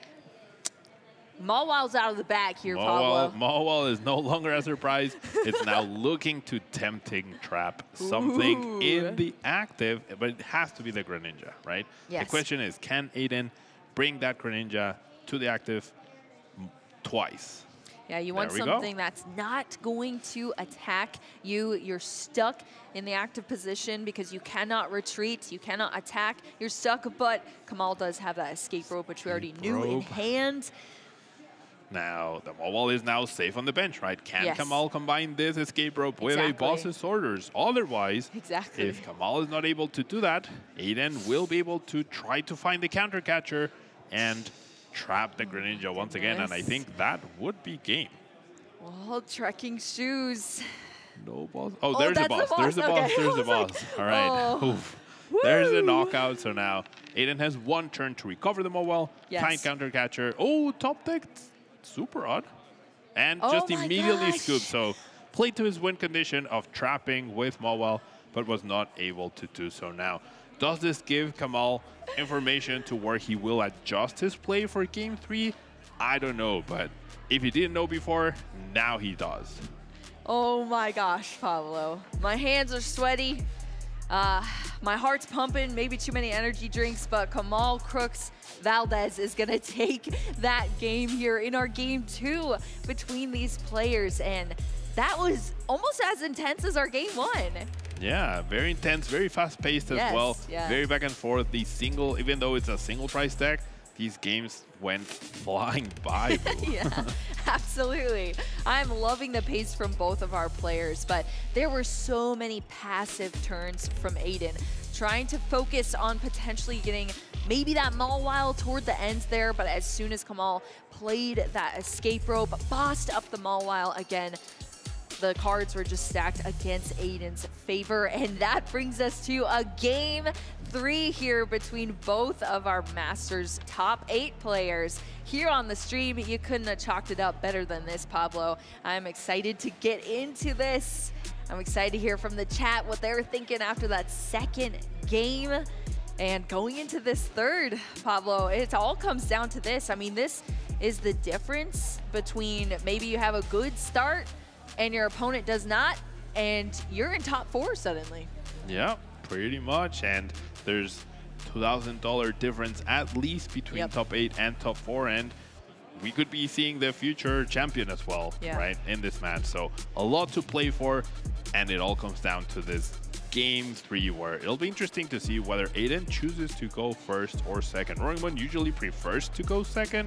Mawile's out of the bag here, Mawile, Pablo. Mawile is no longer a surprise. It's now looking to tempting trap something Ooh. in the active, but it has to be the Greninja, right? Yes. The question is, can Aiden bring that Greninja to the active twice? Yeah, you want something that's not going to attack you. You're stuck in the active position because you cannot retreat, you cannot attack. You're stuck, but Kamal does have that Escape Rope, which we already knew in hand. Now, the Mawile is now safe on the bench, right? Can yes. Kamal combine this Escape Rope with exactly. a boss's orders? Otherwise, exactly. if Kamal is not able to do that, Aiden will be able to try to find the counter catcher and trap the Greninja oh once again, and I think that would be game. Well, trekking shoes. No boss. Oh, oh there's the boss. the boss. There's the okay. boss. There's the boss. Like, All right. oh. There's the knockout. So now Aiden has one turn to recover the Mawile, yes. find counter catcher. Oh, top deck. Super odd. And oh just immediately gosh. scoop. So played to his win condition of trapping with Mawile, but was not able to do so now. Does this give Kamal information to where he will adjust his play for game three? I don't know, but if he didn't know before, now he does. Oh my gosh, Pablo. My hands are sweaty. Uh, my heart's pumping, maybe too many energy drinks, but Kamal Crooks Valdez is going to take that game here in our game two between these players. And that was almost as intense as our game one. Yeah, very intense, very fast-paced as Yes, well. yeah. Very back and forth. The single, even though it's a single price deck, these games went flying by. Yeah, absolutely. I'm loving the pace from both of our players, but there were so many passive turns from Aiden, trying to focus on potentially getting maybe that Mawile toward the ends there, but as soon as Kamal played that escape rope, bossed up the Mawile again, the cards were just stacked against Aiden's favor, and that brings us to a game three here between both of our Masters top eight players. Here on the stream, you couldn't have chalked it up better than this, Pablo. I'm excited to get into this. I'm excited to hear from the chat what they were thinking after that second game. And going into this third, Pablo, it all comes down to this. I mean, this is the difference between maybe you have a good start and your opponent does not, and you're in top four suddenly. Yeah, pretty much. And there's two thousand dollar difference at least between Yep. top eight and top four. And we could be seeing the future champion as well, Yeah. right, in this match. So a lot to play for. And it all comes down to this game three, where it'll be interesting to see whether Aiden chooses to go first or second. Roaring Moon usually prefers to go second,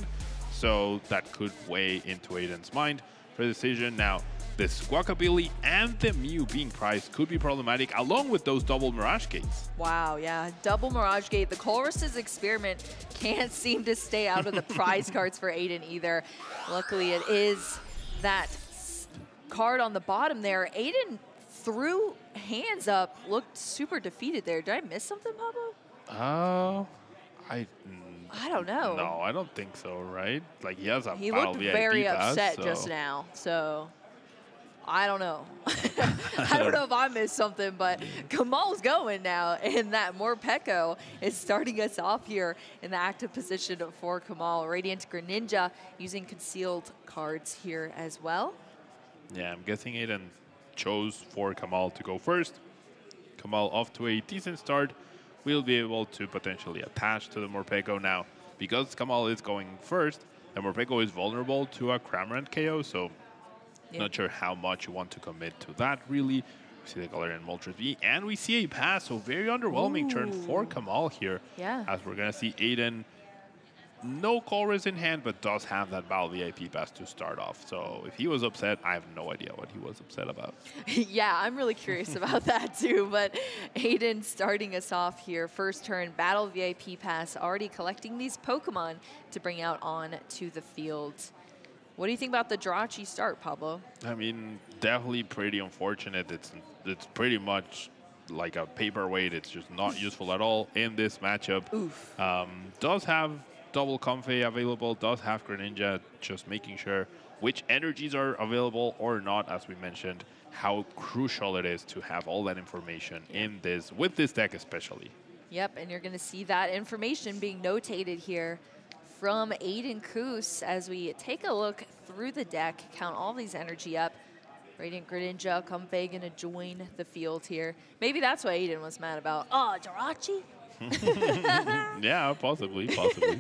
so that could weigh into Aiden's mind for the decision. Now, the Squawkabilly and the Mew being priced could be problematic, along with those double Mirage Gates. Wow, yeah, double Mirage Gate. The Colress's experiment can't seem to stay out of the prize cards for Aiden either. Luckily, it is that s- card on the bottom there. Aiden threw hands up, looked super defeated there. Did I miss something, Pablo? Oh, uh, I... I don't know. No, I don't think so, right? Like, he has a He Battle looked V I P very pass, upset so. just now, so I don't know. I don't know if I missed something, but Kamal's going now, and that Morpeko is starting us off here in the active position for Kamal. Radiant Greninja using concealed cards here as well. Yeah, I'm guessing Aiden chose for Kamal to go first. Kamal off to a decent start. We'll be able to potentially attach to the Morpeko now. Because Kamal is going first, the Morpeko is vulnerable to a Cramorant K O, so Yeah. not sure how much you want to commit to that, really. We see the color in Moltres V, and we see a pass, so very underwhelming turn for Ooh. Kamal here. Yeah. As we're going to see Aiden, no Colress in hand, but does have that Battle V I P pass to start off. So if he was upset, I have no idea what he was upset about. Yeah, I'm really curious about that too, but Aiden starting us off here. First turn, Battle V I P pass, already collecting these Pokemon to bring out on to the field. What do you think about the Jirachi start, Pablo? I mean, definitely pretty unfortunate. It's it's pretty much like a paperweight. It's just not useful at all in this matchup. Oof. Um, does have double Comfey available, does have Greninja, just making sure which energies are available or not, as we mentioned, how crucial it is to have all that information in this, with this deck especially. Yep, and you're going to see that information being notated here from Aiden Koos as we take a look through the deck, count all these energy up. Radiant Greninja, Comfey going to join the field here. Maybe that's what Aiden was mad about. Oh, Jirachi? Yeah, possibly, possibly.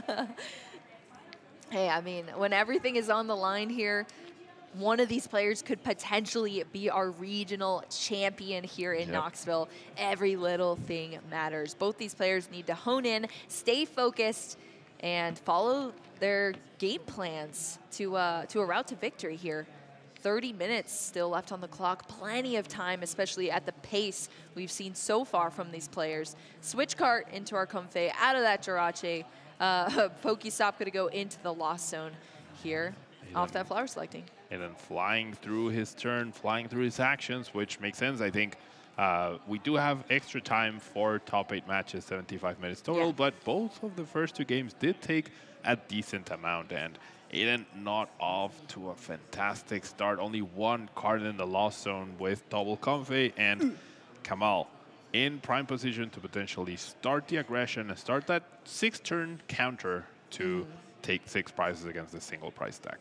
Hey, I mean, when everything is on the line here, one of these players could potentially be our regional champion here in Yep. Knoxville. Every little thing matters. Both these players need to hone in, stay focused, and follow their game plans to, uh, to a route to victory here. thirty minutes still left on the clock. Plenty of time, especially at the pace we've seen so far from these players. Switch cart into our Comfey, out of that Jirachi. Uh, Pokestop going to go into the Lost Zone here off that flower selecting. And then flying through his turn, flying through his actions, which makes sense. I think uh, we do have extra time for top eight matches, seventy-five minutes total, Yeah. but both of the first two games did take a decent amount. And Aiden not off to a fantastic start. Only one card in the Lost Zone with double Comfey, and Kamal in prime position to potentially start the aggression and start that six-turn counter to Mm. take six prizes against a single price deck.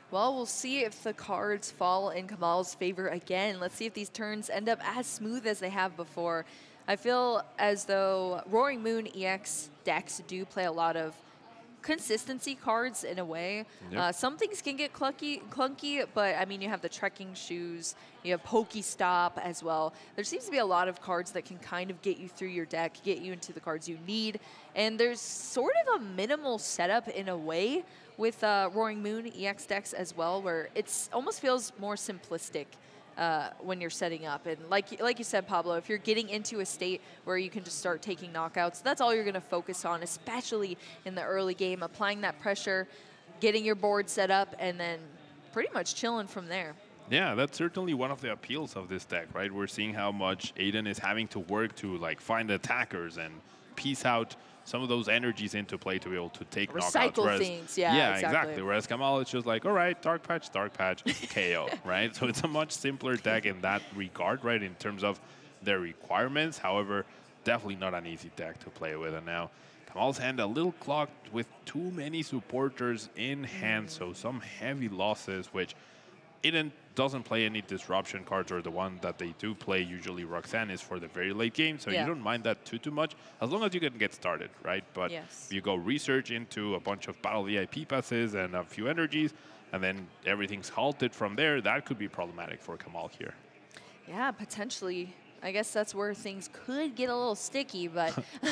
Well, we'll see if the cards fall in Kamal's favor again. Let's see if these turns end up as smooth as they have before. I feel as though Roaring Moon E X decks do play a lot of consistency cards in a way. Yep. Uh, some things can get clunky, clunky, but I mean, you have the trekking shoes, you have Pokestop as well. There seems to be a lot of cards that can kind of get you through your deck, get you into the cards you need. And there's sort of a minimal setup in a way with uh, Roaring Moon E X decks as well, where it's almost feels more simplistic. Uh, when you're setting up. And like like you said, Pablo, if you're getting into a state where you can just start taking knockouts, that's all you're going to focus on, especially in the early game, applying that pressure, getting your board set up, and then pretty much chilling from there. Yeah, that's certainly one of the appeals of this deck, right? We're seeing how much Aiden is having to work to like find attackers and piece out some of those energies into play to be able to take Recycle knockouts. Whereas, things, yeah, yeah, exactly. exactly. Whereas Kamal is just like, all right, Dark Patch, Dark Patch, K O, right? So it's a much simpler deck in that regard, right, in terms of their requirements. However, definitely not an easy deck to play with. And now Kamal's hand a little clogged with too many supporters in hand, so some heavy losses, which Aiden doesn't play any disruption cards, or the one that they do play, usually Roxanne, is for the very late game, so yeah. you don't mind that too, too much, as long as you can get started, right? But yes. if you go research into a bunch of Battle V I P passes and a few energies, and then everything's halted from there, that could be problematic for Kamal here. Yeah, potentially. I guess that's where things could get a little sticky, but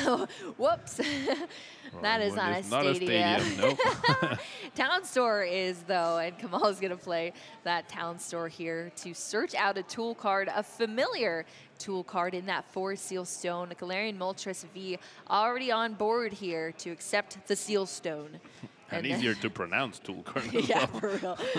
whoops. That is not, it's a, not stadium. a stadium. Nope. Town Store is, though, and Kamal is going to play that Town Store here to search out a tool card, a familiar tool card in that four Seal Stone. Galarian Moltres V already on board here to accept the Seal Stone. And, and easier to pronounce tool card as yeah, well. for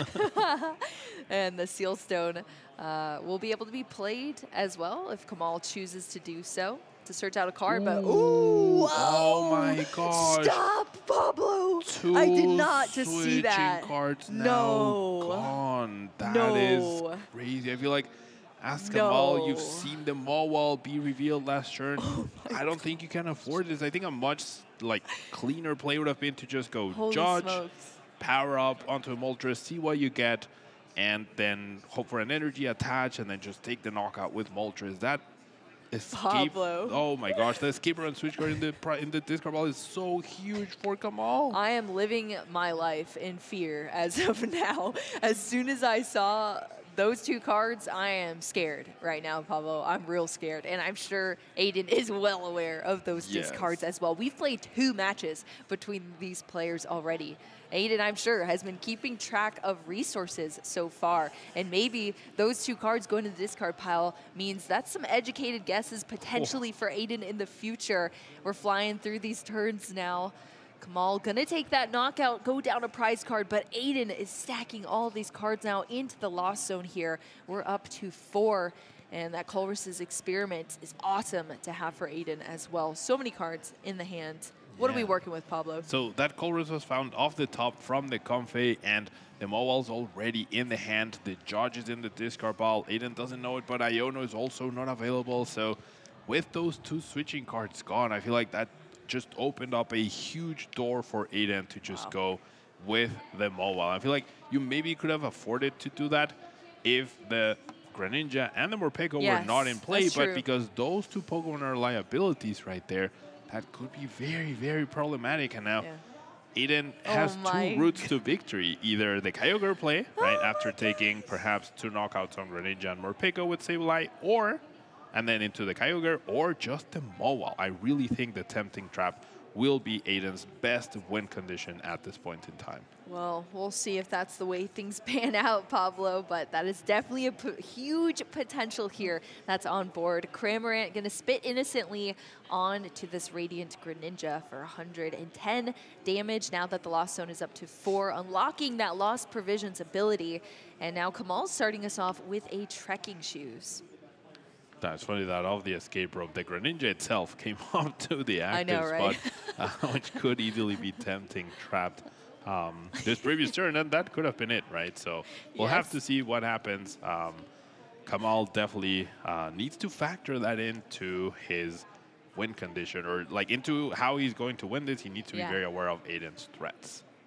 real. And the Seal Stone uh, will be able to be played as well if Kamal chooses to do so, to search out a card. Ooh. But ooh, oh, oh my gosh! Stop, Pablo! Two I did not just see that. Cards now no, gone. That no. is crazy. I feel like, as Kamal, no. you've seen the Mawile be revealed last turn. Oh I don't God. think you can afford this. I think a much like cleaner play would have been to just go Holy judge, smokes. power up onto a Moltres, see what you get, and then hope for an energy attach, and then just take the knockout with Moltres. That escape. Pablo. Oh my gosh, the escape around switch card in the in the discard ball is so huge for Kamal. I am living my life in fear as of now. As soon as I saw those two cards, I am scared right now, Pablo. I'm real scared. And I'm sure Aiden is well aware of those yes. discards as well. We've played two matches between these players already. Aiden, I'm sure, has been keeping track of resources so far. And maybe those two cards going to the discard pile means that's some educated guesses potentially oh. for Aiden in the future. We're flying through these turns now. Kamal gonna take that knockout, go down a prize card, but Aiden is stacking all of these cards now into the lost zone here. We're up to four, and that Colress's Experiment is awesome to have for Aiden as well. So many cards in the hand. What yeah. are we working with, Pablo? So that Colress was found off the top from the Comfey, and the Mawile's already in the hand. The Judge is in the discard pile. Aiden doesn't know it, but Iono is also not available. So with those two switching cards gone, I feel like that just opened up a huge door for Aiden to just wow. go with the Mawile. I feel like you maybe could have afforded to do that if the Greninja and the Morpeko yes, were not in play, but true. because those two Pokemon are liabilities right there, that could be very, very problematic. And now yeah. Aiden has oh two routes to victory. Either the Kyogre play, right, after taking perhaps two knockouts on Greninja and Morpeko with Sableye, or and then into the Kyogre, or just the Mawile. I really think the Tempting Trap will be Aiden's best win condition at this point in time. Well, we'll see if that's the way things pan out, Pablo, but that is definitely a p huge potential here that's on board. Cramorant going to spit innocently on to this Radiant Greninja for one hundred ten damage now that the Lost Zone is up to four, unlocking that Lost Provisions ability. And now Kamal's starting us off with a Trekking Shoes. That's funny that of the escape rope, the Greninja itself came up to the active I know, right? spot, uh, which could easily be tempting trapped um, this previous turn, and that could have been it, right? So we'll yes. have to see what happens. Um, Kamal definitely uh, needs to factor that into his win condition, or like into how he's going to win this. He needs to yeah. be very aware of Aiden's threats.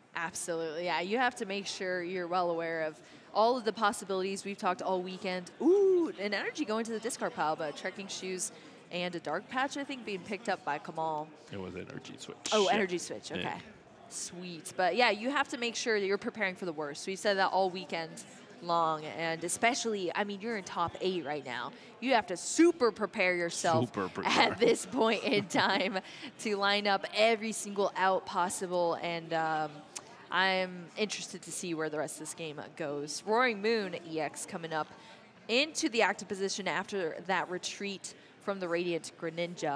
Absolutely, yeah. You have to make sure you're well aware of all of the possibilities we've talked all weekend. Ooh, an energy going to the discard pile, but trekking shoes and a dark patch, I think, being picked up by Kamal. It was energy switch. Oh, yeah. energy switch. Okay. Yeah. Sweet. But yeah, you have to make sure that you're preparing for the worst. We said that all weekend long, and especially, I mean, you're in top eight right now. You have to super prepare yourself Super prepare. at this point in time to line up every single out possible, and um, I'm interested to see where the rest of this game goes. Roaring Moon E X coming up into the active position after that retreat from the Radiant Greninja.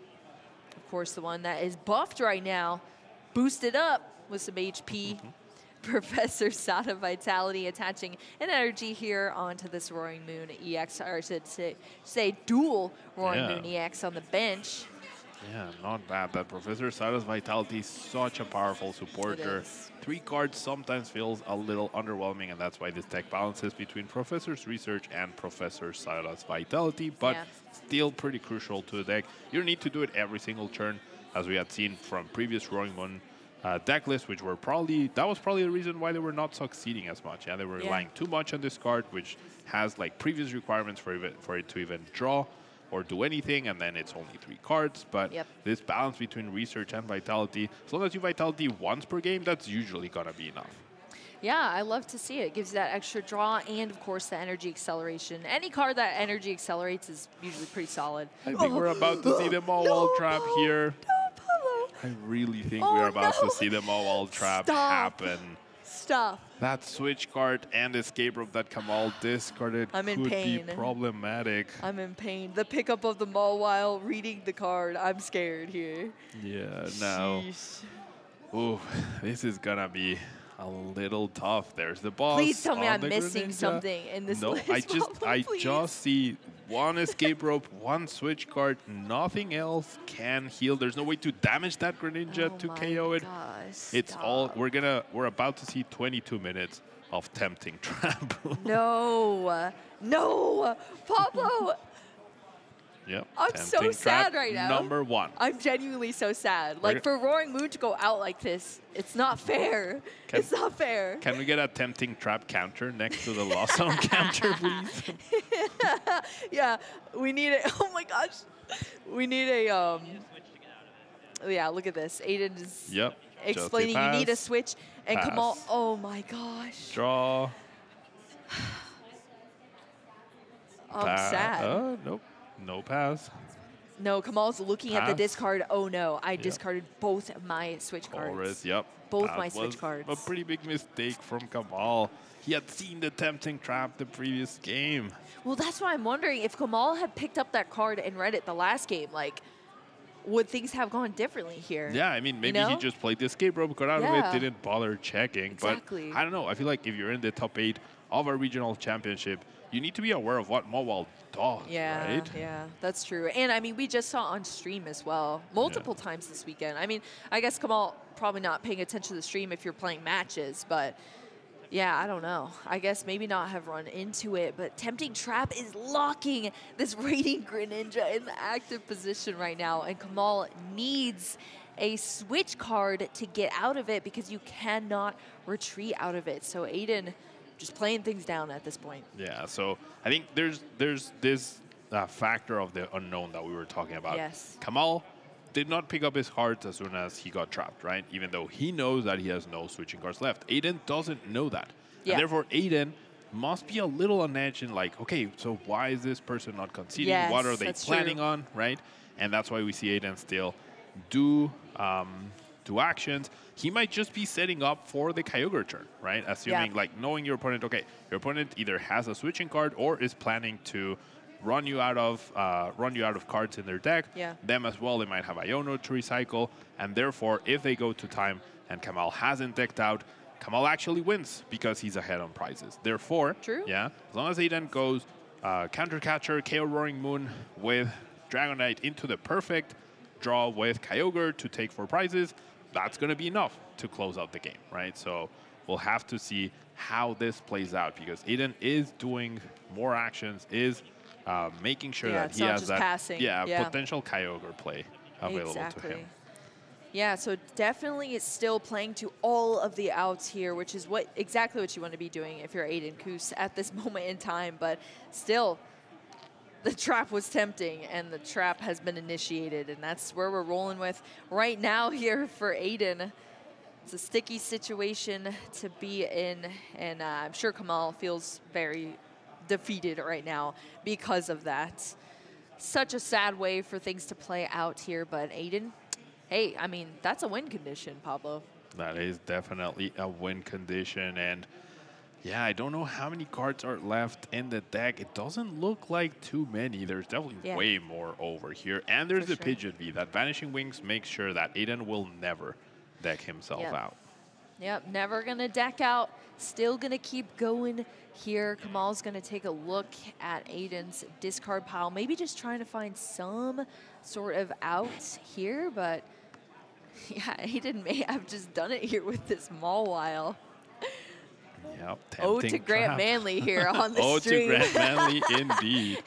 Of course, the one that is buffed right now, boosted up with some H P. Professor Sada Vitality attaching an energy here onto this Roaring Moon E X, or I should say, say dual Roaring Yeah. Moon E X on the bench. Yeah, not bad. That Professor Sada's Vitality is such a powerful supporter. is. Three cards sometimes feels a little underwhelming, and that's why this deck balances between Professor's Research and Professor Sada's Vitality, but Yeah. still pretty crucial to the deck. You don't need to do it every single turn, as we had seen from previous Roaring Moon uh, deck lists, which were probably, that was probably the reason why they were not succeeding as much. Yeah, they were Yeah. relying too much on this card, which has like previous requirements for, even, for it to even draw or do anything, and then it's only three cards. But Yep. this balance between Research and Vitality, as long as you Vitality once per game, that's usually gonna be enough. Yeah, I love to see it. It gives you that extra draw and, of course, the energy acceleration. Any card that energy accelerates is usually pretty solid. I think we're about to see them all wall No, trap Pablo. here. No, Pablo. I really think Oh, we're about no. to see them all wall trap Stop. happen. Stop. That switch card and escape rope that Kamal discarded I'm in could pain. be problematic. I'm in pain. The pickup of the mall while reading the card. I'm scared here. Yeah, no. Sheesh. Ooh, this is gonna be a little tough. There's the boss. Please tell me on I'm the missing Greninja. something in this No, list. I just Pablo, I please. just see one escape rope, one switch card, nothing else can heal. There's no way to damage that Greninja Oh to my K O it. gosh, It's all stop. we're gonna we're about to see twenty-two minutes of tempting trap. No, no, Pablo. Yep. I'm so tempting sad trap right now. Number one. I'm genuinely so sad. We're Like, for Roaring Moon to go out like this, it's not fair. Can- it's not fair. Can we get a tempting trap counter next to the lost zone counter, please? Yeah, we need it. Oh my gosh, we need a um. Yeah, look at this. Aiden is Yep. explaining you need a pass, switch, and Kamal. pass. Oh my gosh, Draw. I'm pass. sad. Uh, nope. No pass. No, Kamal's looking at the Pass. discard. Oh no, I discarded both my switch cards. Always, yep. Both That my switch was cards. A pretty big mistake from Kamal. He had seen the tempting trap the previous game. Well, that's why I'm wondering if Kamal had picked up that card and read it the last game, like, would things have gone differently here? Yeah, I mean, maybe know? he just played the escape rope, got out Yeah. of it, didn't bother checking. Exactly. But I don't know. I feel like if you're in the top eight of a regional championship, you need to be aware of what Mobile does, Yeah, right? yeah, that's true. And I mean, we just saw on stream as well, multiple times this weekend. I mean, I guess Kamal probably not paying attention to the stream if you're playing matches, but yeah, I don't know. I guess maybe not have run into it, but Tempting Trap is locking this Radiant Greninja in the active position right now, and Kamal needs a switch card to get out of it because you cannot retreat out of it. So Aiden just playing things down at this point. Yeah, so I think there's there's this uh, factor of the unknown that we were talking about. Yes. Kamal did not pick up his cards as soon as he got trapped, right? Even though he knows that he has no switching cards left. Aiden doesn't know that. Yeah. And therefore, Aiden must be a little on edge and like, okay, so why is this person not conceding? Yes, what are they that's planning true. on, right? And that's why we see Aiden still do um, do actions. He might just be setting up for the Kyogre turn, right? Assuming, Yeah. like, knowing your opponent, okay, your opponent either has a switching card or is planning to run you out of uh, run you out of cards in their deck. Yeah. Them as well, they might have Iono to recycle, and therefore, if they go to time and Kamal hasn't decked out, Kamal actually wins because he's ahead on prizes. Therefore, True. yeah, as long as Aiden goes uh, Counter Catcher, K O Roaring Moon with Dragonite into the perfect draw with Kyogre to take four prizes, that's going to be enough to close out the game, right? So we'll have to see how this plays out because Aiden is doing more actions, is uh, making sure Yeah, that it's he not has just that passing. yeah, Yeah. potential Kyogre play available Exactly. to him. Yeah, so definitely it's still playing to all of the outs here, which is what exactly what you want to be doing if you're Aiden Koos at this moment in time. But still, the trap was tempting, and the trap has been initiated, and that's where we're rolling with right now here for Aiden. It's a sticky situation to be in, and uh, I'm sure Kamal feels very defeated right now because of that. Such a sad way for things to play out here, but Aiden, hey, I mean, that's a win condition, Pablo. That is definitely a win condition, and yeah, I don't know how many cards are left in the deck. It doesn't look like too many. There's definitely Yeah. way more over here, and there's For the sure. Pidgeot V. That Vanishing Wings makes sure that Aiden will never deck himself Yep. out. Yep, never gonna deck out. Still gonna keep going here. Kamal's gonna take a look at Aiden's discard pile. Maybe just trying to find some sort of out here, but yeah, Aiden may have just done it here with this Mawile. Yep, Oh, to tempting Grant trap. Manley here on the Oh, stream. to Grant Manley, indeed.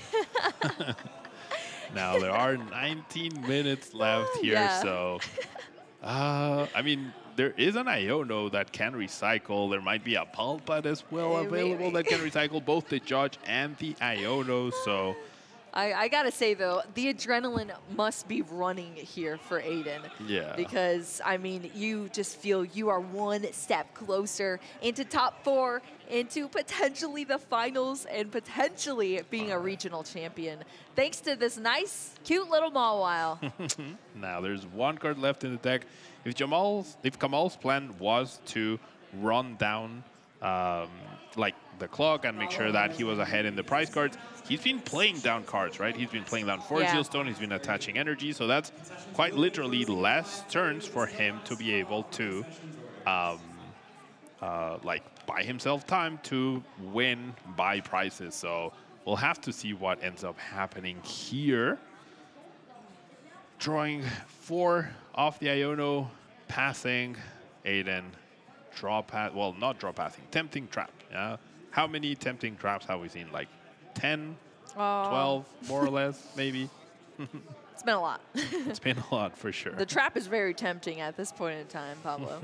Now, there are nineteen minutes left here, Yeah. so... Uh, I mean, there is an Iono that can recycle. There might be a Pulpad as well Hey, available maybe. that can recycle both the Judge and the Iono, so... I, I gotta say though, the adrenaline must be running here for Aiden. Yeah. Because, I mean, you just feel you are one step closer into top four, into potentially the finals, and potentially being a regional champion. Thanks to this nice, cute little Mawile. Now, there's one card left in the deck. If Jamal's, if Kamal's plan was to run down um, like the clock and make sure that he was ahead in the prize cards, he's been playing down cards, right? He's been playing down four Yeah. Zealstone, he's been attaching energy, so that's quite literally less turns for him to be able to um, uh, like buy himself time to win, buy prizes. So we'll have to see what ends up happening here. Drawing four off the Iono, passing Aiden, draw pass, well, not draw passing, tempting trap. Yeah. How many tempting traps have we seen? Like ten, Oh, twelve, more or less, maybe? it's been a lot. It's been a lot for sure. The trap is very tempting at this point in time, Pablo.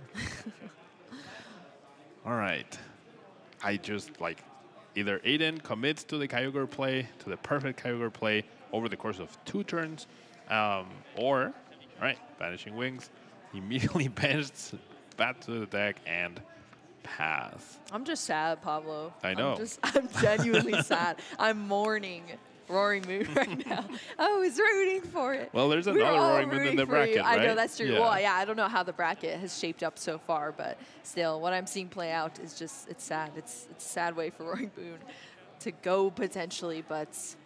All right. I just like either Aiden commits to the Kyogre play, to the perfect Kyogre play over the course of two turns, um, or, all right, Vanishing Wings, immediately benched back to the deck and pass. I'm just sad, Pablo. I know. I'm, just, I'm genuinely sad. I'm mourning Roaring Moon right now. I was rooting for it. Well, there's We were another all Roaring Moon in rooting the for bracket, you. I know right? that's true. Yeah. Well, yeah, I don't know how the bracket has shaped up so far, but still, what I'm seeing play out is just, it's sad. It's, it's a sad way for Roaring Moon to go potentially, but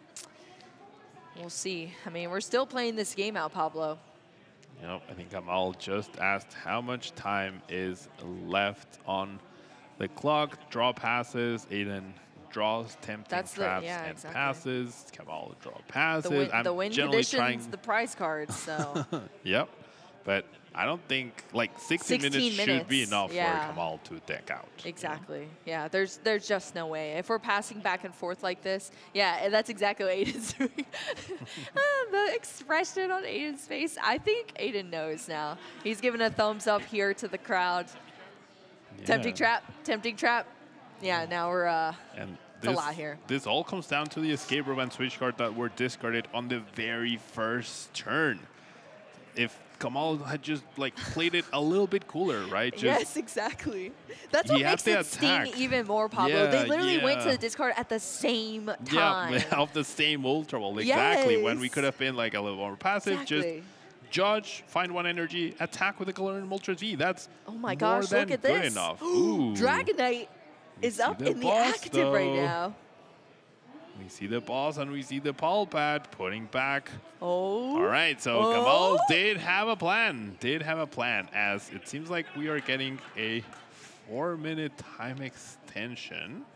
we'll see. I mean, we're still playing this game out, Pablo. Yep, I think Kamal just asked how much time is left on the clock. Draw passes. Aiden draws tempting That's the- traps yeah, and exactly. passes. Kamal draw passes. The win, I'm the win generally conditions, trying. the prize cards, so. Yep, but I don't think like sixteen, sixteen minutes, should be minutes, enough yeah. for Kamal to deck out. Exactly. Yeah, there's there's just no way. If we're passing back and forth like this, yeah, that's exactly what Aiden's doing. Ah, the expression on Aiden's face, I think Aiden knows now. He's giving a thumbs up here to the crowd. Tempting Yeah. trap, tempting trap. Yeah, now we're, uh, And It's a this, lot here. This all comes down to the escape rope and switch card that were discarded on the very first turn. If Kamal had just like played it a little bit cooler, right? Just, yes, exactly. That's He what had makes to it sting attack. even more, Pablo. Yeah, they literally went to yeah. the discard at the same Yeah, time. of the same Ultra Ball. Exactly. When we Yes. could have been like a little more passive, Exactly. just judge, find one energy, attack with the Galarian Ultra V. That's Oh my more gosh, than look at good this. enough. Ooh. Dragonite We is see up the in the boss, active right though. now. We see the boss and we see the Pulpad putting back. Oh. All right, so Oh. Kamal did have a plan. Did have a plan, as it seems like we are getting a four-minute time extension.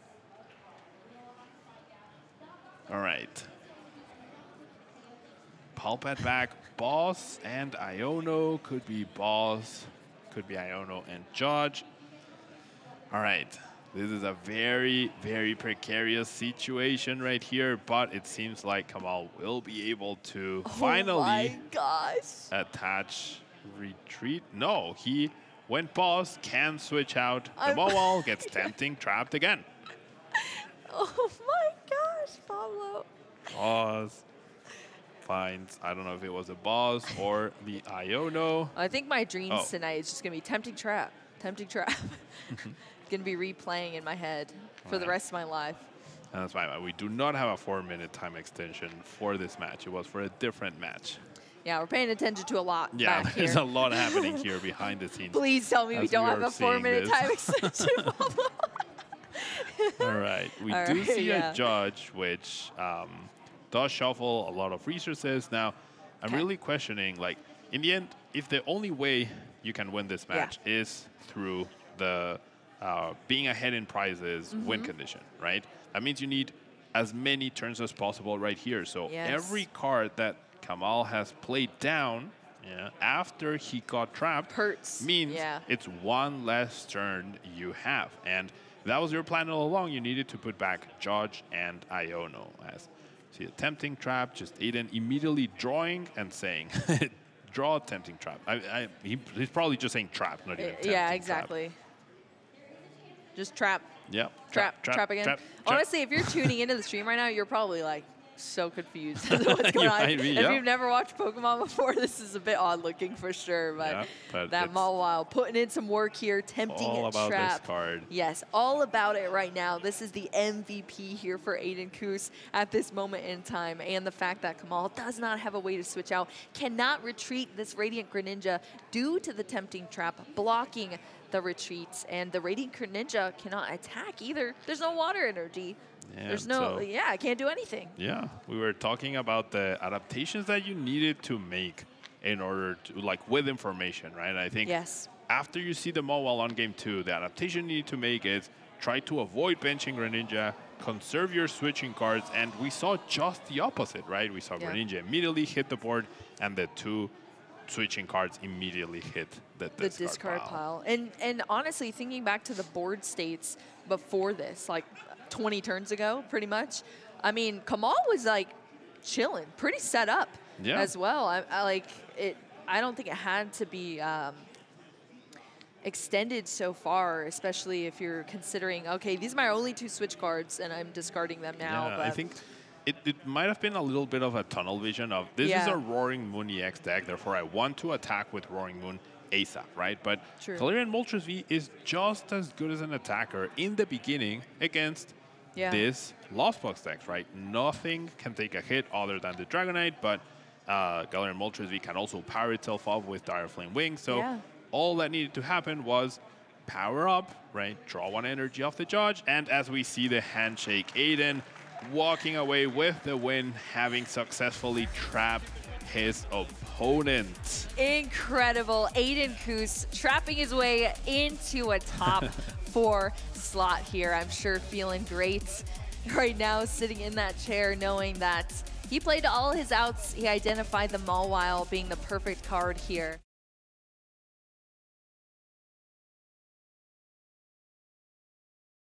All right. Pulpad back, boss and Iono. Could be boss, could be Iono and Judge. All right. This is a very, very precarious situation right here, but it seems like Kamal will be able to Oh finally my gosh. attach retreat? No, he went pause, can switch out. The I'm- Mawile gets tempting, trapped again. Oh my gosh, Pablo. Pause. Finds, I don't know if it was a boss or the Iono. I think my dreams Oh. tonight is just going to be tempting trap, tempting trap. Going to be replaying in my head for the Right. rest of my life. And that's why we do not have a four-minute time extension for this match. It was for a different match. Yeah, we're paying attention to a lot Yeah, back there's here. a lot happening here behind the scenes. Please tell me we as don't we have are a seeing four-minute this. time extension, Pablo. All right, we All do right, see yeah. a judge which um, does shuffle a lot of resources. Now, I'm Okay. really questioning, like, in the end, if the only way you can win this Yeah. match is through the uh, being ahead in prizes Mm-hmm. win condition, right? That means you need as many turns as possible right here. So Yes. every card that Kamal has played down, yeah, after he got trapped, Hurts. means Yeah. it's one less turn you have. And that was your plan all along. You needed to put back Judge and Iono. As see a tempting trap, just Aiden immediately drawing and saying, draw tempting trap. I, I, he, he's probably just saying trap, not even tempting Yeah, trap. exactly. Just trap, Yeah. trap, trap, again. trap, trap. Honestly, if you're tuning into the stream right now, you're probably like so confused as to what's going You on. might be, if yeah. you've never watched Pokemon before, this is a bit odd looking for sure. But, Yeah, but that it's Mawile putting in some work here, tempting all about trap. this card. Yes, all about it right now. This is the M V P here for Aiden Koos at this moment in time. And the fact that Kamal does not have a way to switch out, cannot retreat this Radiant Greninja due to the tempting trap blocking the retreats. And the Radiant Greninja cannot attack either. There's no water energy. Yeah, There's no, so- yeah, I can't do anything. Yeah, we were talking about the adaptations that you needed to make in order to, like, with information, right? I think Yes. after you see the Mawile on game two, the adaptation you need to make is try to avoid benching Greninja, conserve your switching cards, and we saw just the opposite, right? We saw Yeah. Greninja immediately hit the board, and the two switching cards immediately hit the, the discard, discard pile. pile. And and honestly, thinking back to the board states before this, like twenty turns ago, pretty much. I mean, Kamal was like chilling, pretty set up Yeah. as well. I, I like it. I don't think it had to be um, extended so far, especially if you're considering, okay, these are my only two switch cards, and I'm discarding them now. Yeah, but I think it, it might have been a little bit of a tunnel vision of this is Yeah. a Roaring Moon E X deck, therefore I want to attack with Roaring Moon ASAP, right? But True. Galarian Moltres V is just as good as an attacker in the beginning against Yeah. this Lost Box decks, right? Nothing can take a hit other than the Dragonite, but uh, Galarian Moltres V can also power itself up with Dire Flame Wings. So Yeah. all that needed to happen was power up, right? Draw one energy off the Judge, and as we see the handshake, Aiden walking away with the win, having successfully trapped his opponent. Incredible. Aiden Koos trapping his way into a top four slot here. I'm sure feeling great right now, sitting in that chair, knowing that he played all his outs. He identified the Mawile being the perfect card here.